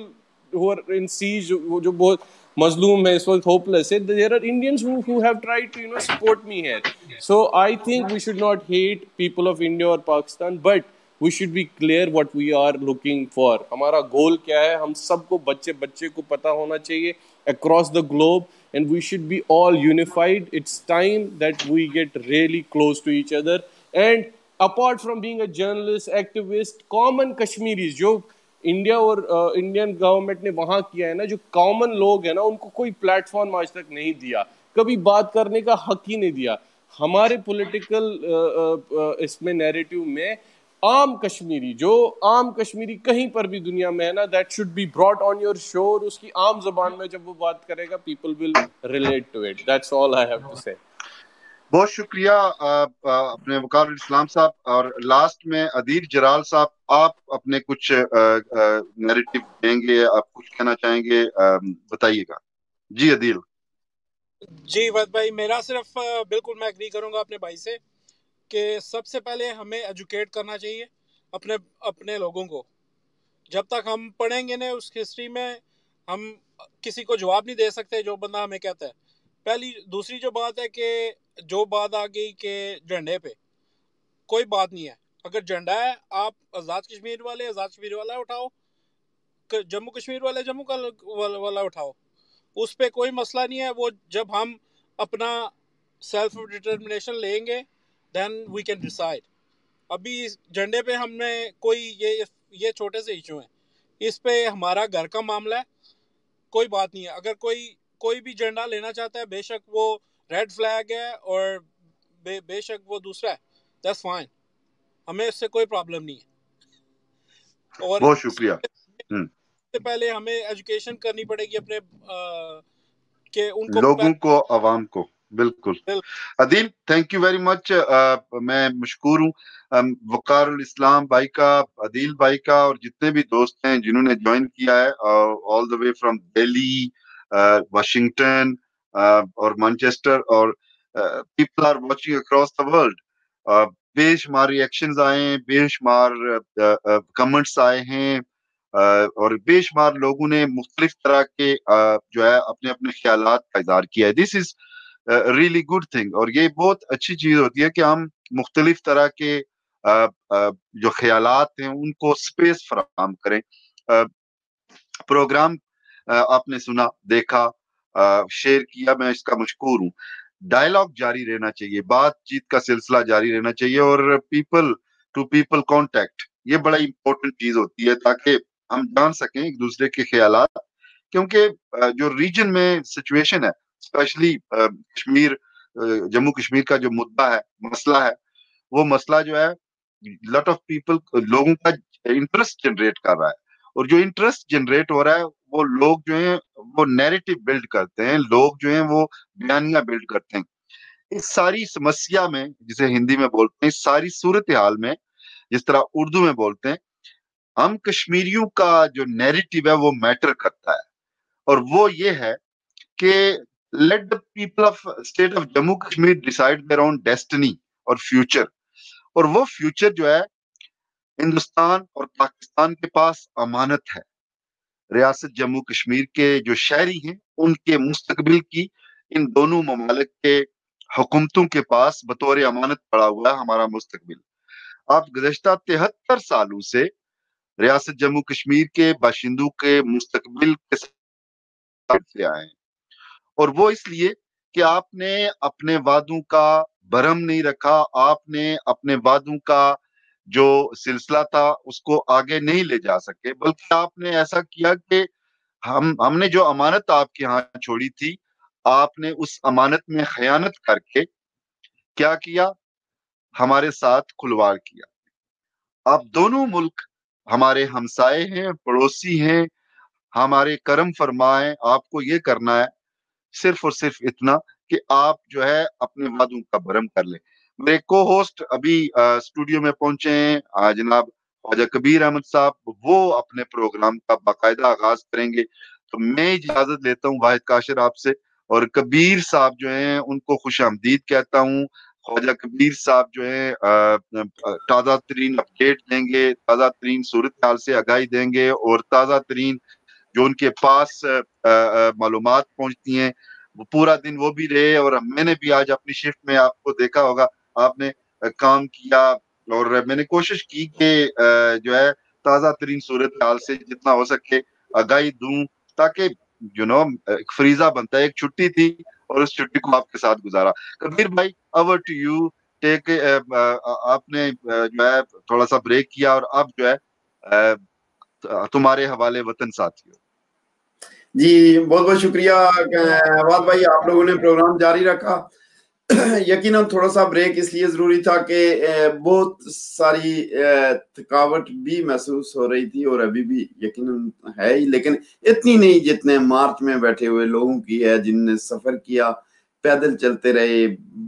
B: who are in siege, wo jo bahut mazloom hai is waqt, hopeless hai, there are Indians who who have tried to, you know, support me here. So I think we should not hate people of India or Pakistan, but we should be clear what we are looking for. ہمارا goal کیا ہے, ہم سب کو بچے بچے کو پتا ہونا چاہیے across the globe, and we should be all unified. It's time that we get really close to each other. And apart from being a journalist, activist, common Kashmiris جو انڈیا اور انڈین گورنمنٹ نے وہاں کیا ہے نا, جو common لوگ ہیں نا, ان کو کوئی پلیٹ فارم آج تک نہیں دیا, کبھی بات کرنے کا حق ہی نہیں دیا. ہمارے پولیٹیکل اس میں نیریٹو میں عام کشمیری, جو عام کشمیری کہیں پر بھی دنیا میں ہے نا, that should be brought on your show, اور اس کی عام زبان میں جب وہ بات کرے گا, people will relate to it. That's all I have to say.
A: بہت شکریہ اپنے وقار الاسلام صاحب. اور لاسٹ میں عدیل جلال صاحب, آپ اپنے کچھ نیریٹو دیں گے, آپ کچھ کہنا چاہیں گے, بتائیے گا. جی عدیل.
C: جی وحید بھائی, میرا صرف بالکل میں اگری کروں گا اپنے بھائی سے کہ سب سے پہلے ہمیں ایجوکیٹ کرنا چاہیے اپنے اپنے لوگوں کو. جب تک ہم پڑھیں گے نا اس ہسٹری میں, ہم کسی کو جواب نہیں دے سکتے جو بندہ ہمیں کہتا ہے. پہلی دوسری جو بات ہے کہ جو بات آ گئی کہ جھنڈے پہ, کوئی بات نہیں ہے. اگر جھنڈا ہے, آپ آزاد کشمیر والے آزاد کشمیر والا اٹھاؤ, جموں کشمیر والے جموں کا والا اٹھاؤ, اس پہ کوئی مسئلہ نہیں ہے. وہ جب ہم اپنا سیلف ڈٹرمنیشن لیں گے دین وی کین ڈیسائڈ. ابھی جھنڈے پہ ہم نے کوئی یہ یہ چھوٹے سے ایشو ہیں, اس پہ ہمارا گھر کا معاملہ ہے, کوئی بات نہیں ہے. اگر کوئی کوئی بھی جھنڈا لینا چاہتا ہے, بے شک وہ ریڈ فلیگ ہے اور بے بے شک وہ دوسرا ہے, دیٹس فائن, ہمیں اس سے کوئی پرابلم نہیں ہے. اور
A: بہت شکریہ.
C: سے پہلے ہمیں ایجوکیشن کرنی پڑے گی اپنے کہ ان کو
A: لوگوں کو, عوام کو. بالکل Adeel, thank you very much. میں مشکور ہوں وقار الاسلام بھائی کا, عدیل بھائی کا, اور جتنے بھی دوست ہیں جنہوں نے جوائن کیا ہے, all the way from Delhi, Washington اور مانچسٹر, اور people are watching across the world. بے شمار ریئیکشنز آئے ہیں, بے شمار کمنٹس آئے ہیں, اور بے شمار لوگوں نے مختلف طرح کے جو ہے اپنے اپنے خیالات کا اظہار کیا ہے. This is really good thing, اور یہ بہت اچھی چیز ہوتی ہے کہ ہم مختلف طرح کے جو خیالات ہیں ان کو سپیس فراہم کریں. پروگرام آپ نے سنا, دیکھا, شیئر کیا, میں اس کا مشکور ہوں. ڈائلاگ جاری رہنا چاہیے, بات چیت کا سلسلہ جاری رہنا چاہیے, اور پیپل ٹو پیپل کانٹیکٹ, یہ بڑا امپورٹنٹ چیز ہوتی ہے تاکہ ہم جان سکیں ایک دوسرے کے خیالات. کیونکہ جو ریجن میں سچویشن ہے, اسپیشلی کشمیر, جموں کشمیر کا جو مدعا ہے, مسئلہ ہے, وہ مسئلہ جو ہے لاٹ آف پیپل, لوگوں کا انٹرسٹ جنریٹ کر رہا ہے, اور جو انٹرسٹ جنریٹ ہو رہا ہے وہ لوگ جو ہیں وہ نیریٹو بلڈ کرتے ہیں, لوگ جو ہیں وہ بیانیہ بلڈ کرتے ہیں. اس ساری سمسیا میں, جسے ہندی میں بولتے ہیں, اس ساری صورتحال میں, جس طرح اردو میں بولتے ہیں, ہم کشمیریوں کا جو نیریٹو ہے وہ میٹر کرتا ہے, اور وہ یہ ہے کہ let the people of state of Jammu Kashmir decide their own destiny اور فیوچر. اور وہ فیوچر جو ہے ہندوستان اور پاکستان کے پاس امانت ہے. ریاست جموں کشمیر کے جو شہری ہیں ان کے مستقبل کی ان دونوں ممالک کے حکومتوں کے پاس بطور امانت پڑا ہوا ہے ہمارا مستقبل. آپ گزشتہ تہتر سالوں سے ریاست جموں کشمیر کے باشندوں کے مستقبل کے ساتھ سے آئے ہیں, اور وہ اس لیے کہ آپ نے اپنے وعدوں کا برہم نہیں رکھا, آپ نے اپنے وعدوں کا جو سلسلہ تھا اس کو آگے نہیں لے جا سکے, بلکہ آپ نے ایسا کیا کہ ہم ہم نے جو امانت آپ کے ہاں چھوڑی تھی, آپ نے اس امانت میں خیانت کر کے کیا کیا, ہمارے ساتھ کھلواڑ کیا. آپ دونوں ملک ہمارے ہمسائے ہیں, پڑوسی ہیں, ہمارے کرم فرمائیں. آپ کو یہ کرنا ہے صرف اور صرف اتنا کہ آپ جو ہے اپنے وعدوں کا برہم کر لیں. میرے کو ہوسٹ ابھی اسٹوڈیو میں پہنچے ہیں جناب خواجہ کبیر احمد صاحب, وہ اپنے پروگرام کا باقاعدہ آغاز کریں گے. تو میں اجازت لیتا ہوں واحد کاشر آپ سے, اور کبیر صاحب جو ہیں ان کو خوش آمدید کہتا ہوں. خواجہ کبیر صاحب جو ہیں تازہ ترین اپڈیٹ دیں گے, تازہ ترین صورتحال سے آگاہی دیں گے, اور تازہ ترین جو ان کے پاس معلومات پہنچتی ہیں وہ پورا دن وہ بھی رہے. اور میں نے بھی آج اپنی شفٹ میں آپ کو دیکھا ہوگا آپ نے کام کیا اور میں نے کوشش کی کہ جو ہے تازہ ترین صورتحال سے جتنا ہو سکے آگاہی دوں تاکہ یو نو ایک فریضہ بنتا ہے. ایک چھٹی تھی اور اس چھٹی کو آپ کے ساتھ گزارا. کبیر بھائی اوور ٹو یو ٹیک. آپ نے جو ہے تھوڑا سا بریک کیا اور اب جو ہے تمہارے حوالے وطن ساتھیوں.
G: جی بہت بہت شکریہ عواد بھائی, آپ لوگوں نے پروگرام جاری رکھا. یقیناً تھوڑا سا بریک اس لیے ضروری تھا کہ بہت ساری تھکاوٹ بھی محسوس ہو رہی تھی اور ابھی بھی یقیناً ہے ہی, لیکن اتنی نہیں جتنے مارچ میں بیٹھے ہوئے لوگوں کی ہے جن نے سفر کیا, پیدل چلتے رہے.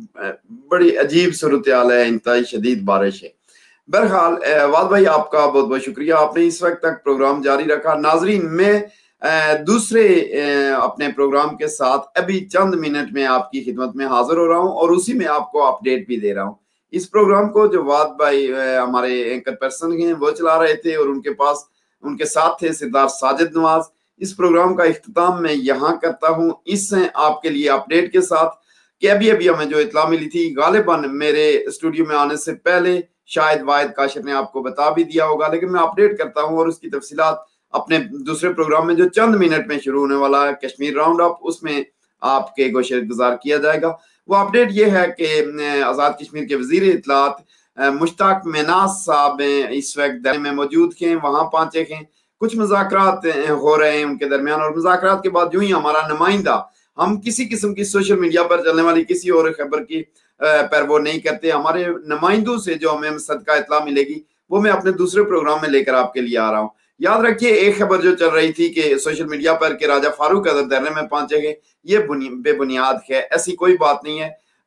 G: بڑی عجیب صورتحال ہے, انتہائی شدید بارش ہے. بہرحال عواد بھائی آپ کا بہت بہت شکریہ, آپ نے اس وقت تک پروگرام جاری رکھا. ناظرین میں دوسرے اپنے پروگرام کے ساتھ ابھی چند منٹ میں آپ کی خدمت میں حاضر ہو رہا ہوں اور اسی میں آپ کو اپڈیٹ بھی دے رہا ہوں. اس پروگرام کو جو عواد بھائی ہمارے اینکر پرسن ہیں وہ چلا رہے تھے اور ان کے پاس ان کے ساتھ تھے سردار ساجد نواز. اس پروگرام کا اختتام میں یہاں کرتا ہوں اس آپ کے لیے اپڈیٹ کے ساتھ کہ ابھی ابھی ہمیں جو اطلاع ملی تھی, غالباً میرے اسٹوڈیو میں آنے سے پہلے شاید واحد کاشر نے آپ کو بتا بھی دیا ہوگا, لیکن میں اپڈیٹ کرتا ہوں اور اس کی تفصیلات اپنے دوسرے پروگرام میں جو چند منٹ میں شروع ہونے والا ہے کشمیر راؤنڈ اپ, اس میں آپ کے گوشے گزار کیا جائے گا. وہ اپڈیٹ یہ ہے کہ آزاد کشمیر کے وزیر اطلاعات مشتاق مناس صاحب اس وقت دہلی میں موجود ہیں, وہاں پہنچے ہیں. کچھ مذاکرات ہو رہے ہیں ان کے درمیان اور مذاکرات کے بعد یوں ہی ہمارا نمائندہ, ہم کسی قسم کی سوشل میڈیا پر چلنے والی کسی اور خبر کی پیرو نہیں کرتے. ہمارے نمائندوں سے جو ہمیں صدقہ اطلاع ملے گی وہ میں اپنے دوسرے پروگرام میں لے کر آپ کے لیے آ رہا ہوں. یاد رکھیے ایک خبر جو چل رہی تھی کہ سوشل میڈیا پر کہ راجہ فاروق اگر دھرنے میں پہنچے گئے, یہ بے بنیاد ہے, ایسی کوئی بات نہیں ہے.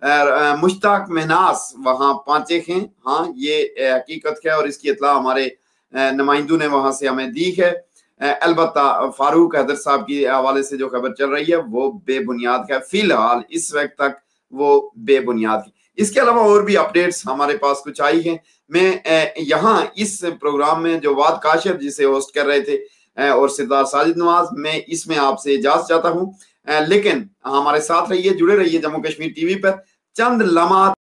G: مشتاق مناس وہاں پہنچے ہیں, ہاں یہ حقیقت ہے اور اس کی اطلاع ہمارے نمائندوں نے وہاں سے ہمیں دی ہے. البتہ فاروق حیدر صاحب کی حوالے سے جو خبر چل رہی ہے وہ بے بنیاد ہے, فی الحال اس وقت تک وہ بے بنیاد ہے. اس کے علاوہ اور بھی اپڈیٹس ہمارے پاس کچھ آئی ہیں. میں یہاں اس پروگرام میں جو واد کاشر جسے ہوسٹ کر رہے تھے اور سردار ساجد نواز, میں اس میں آپ سے اجازت چاہتا ہوں, لیکن ہمارے ساتھ رہیے, جڑے رہیے جموں کشمیر ٹی وی پر. چند لمحات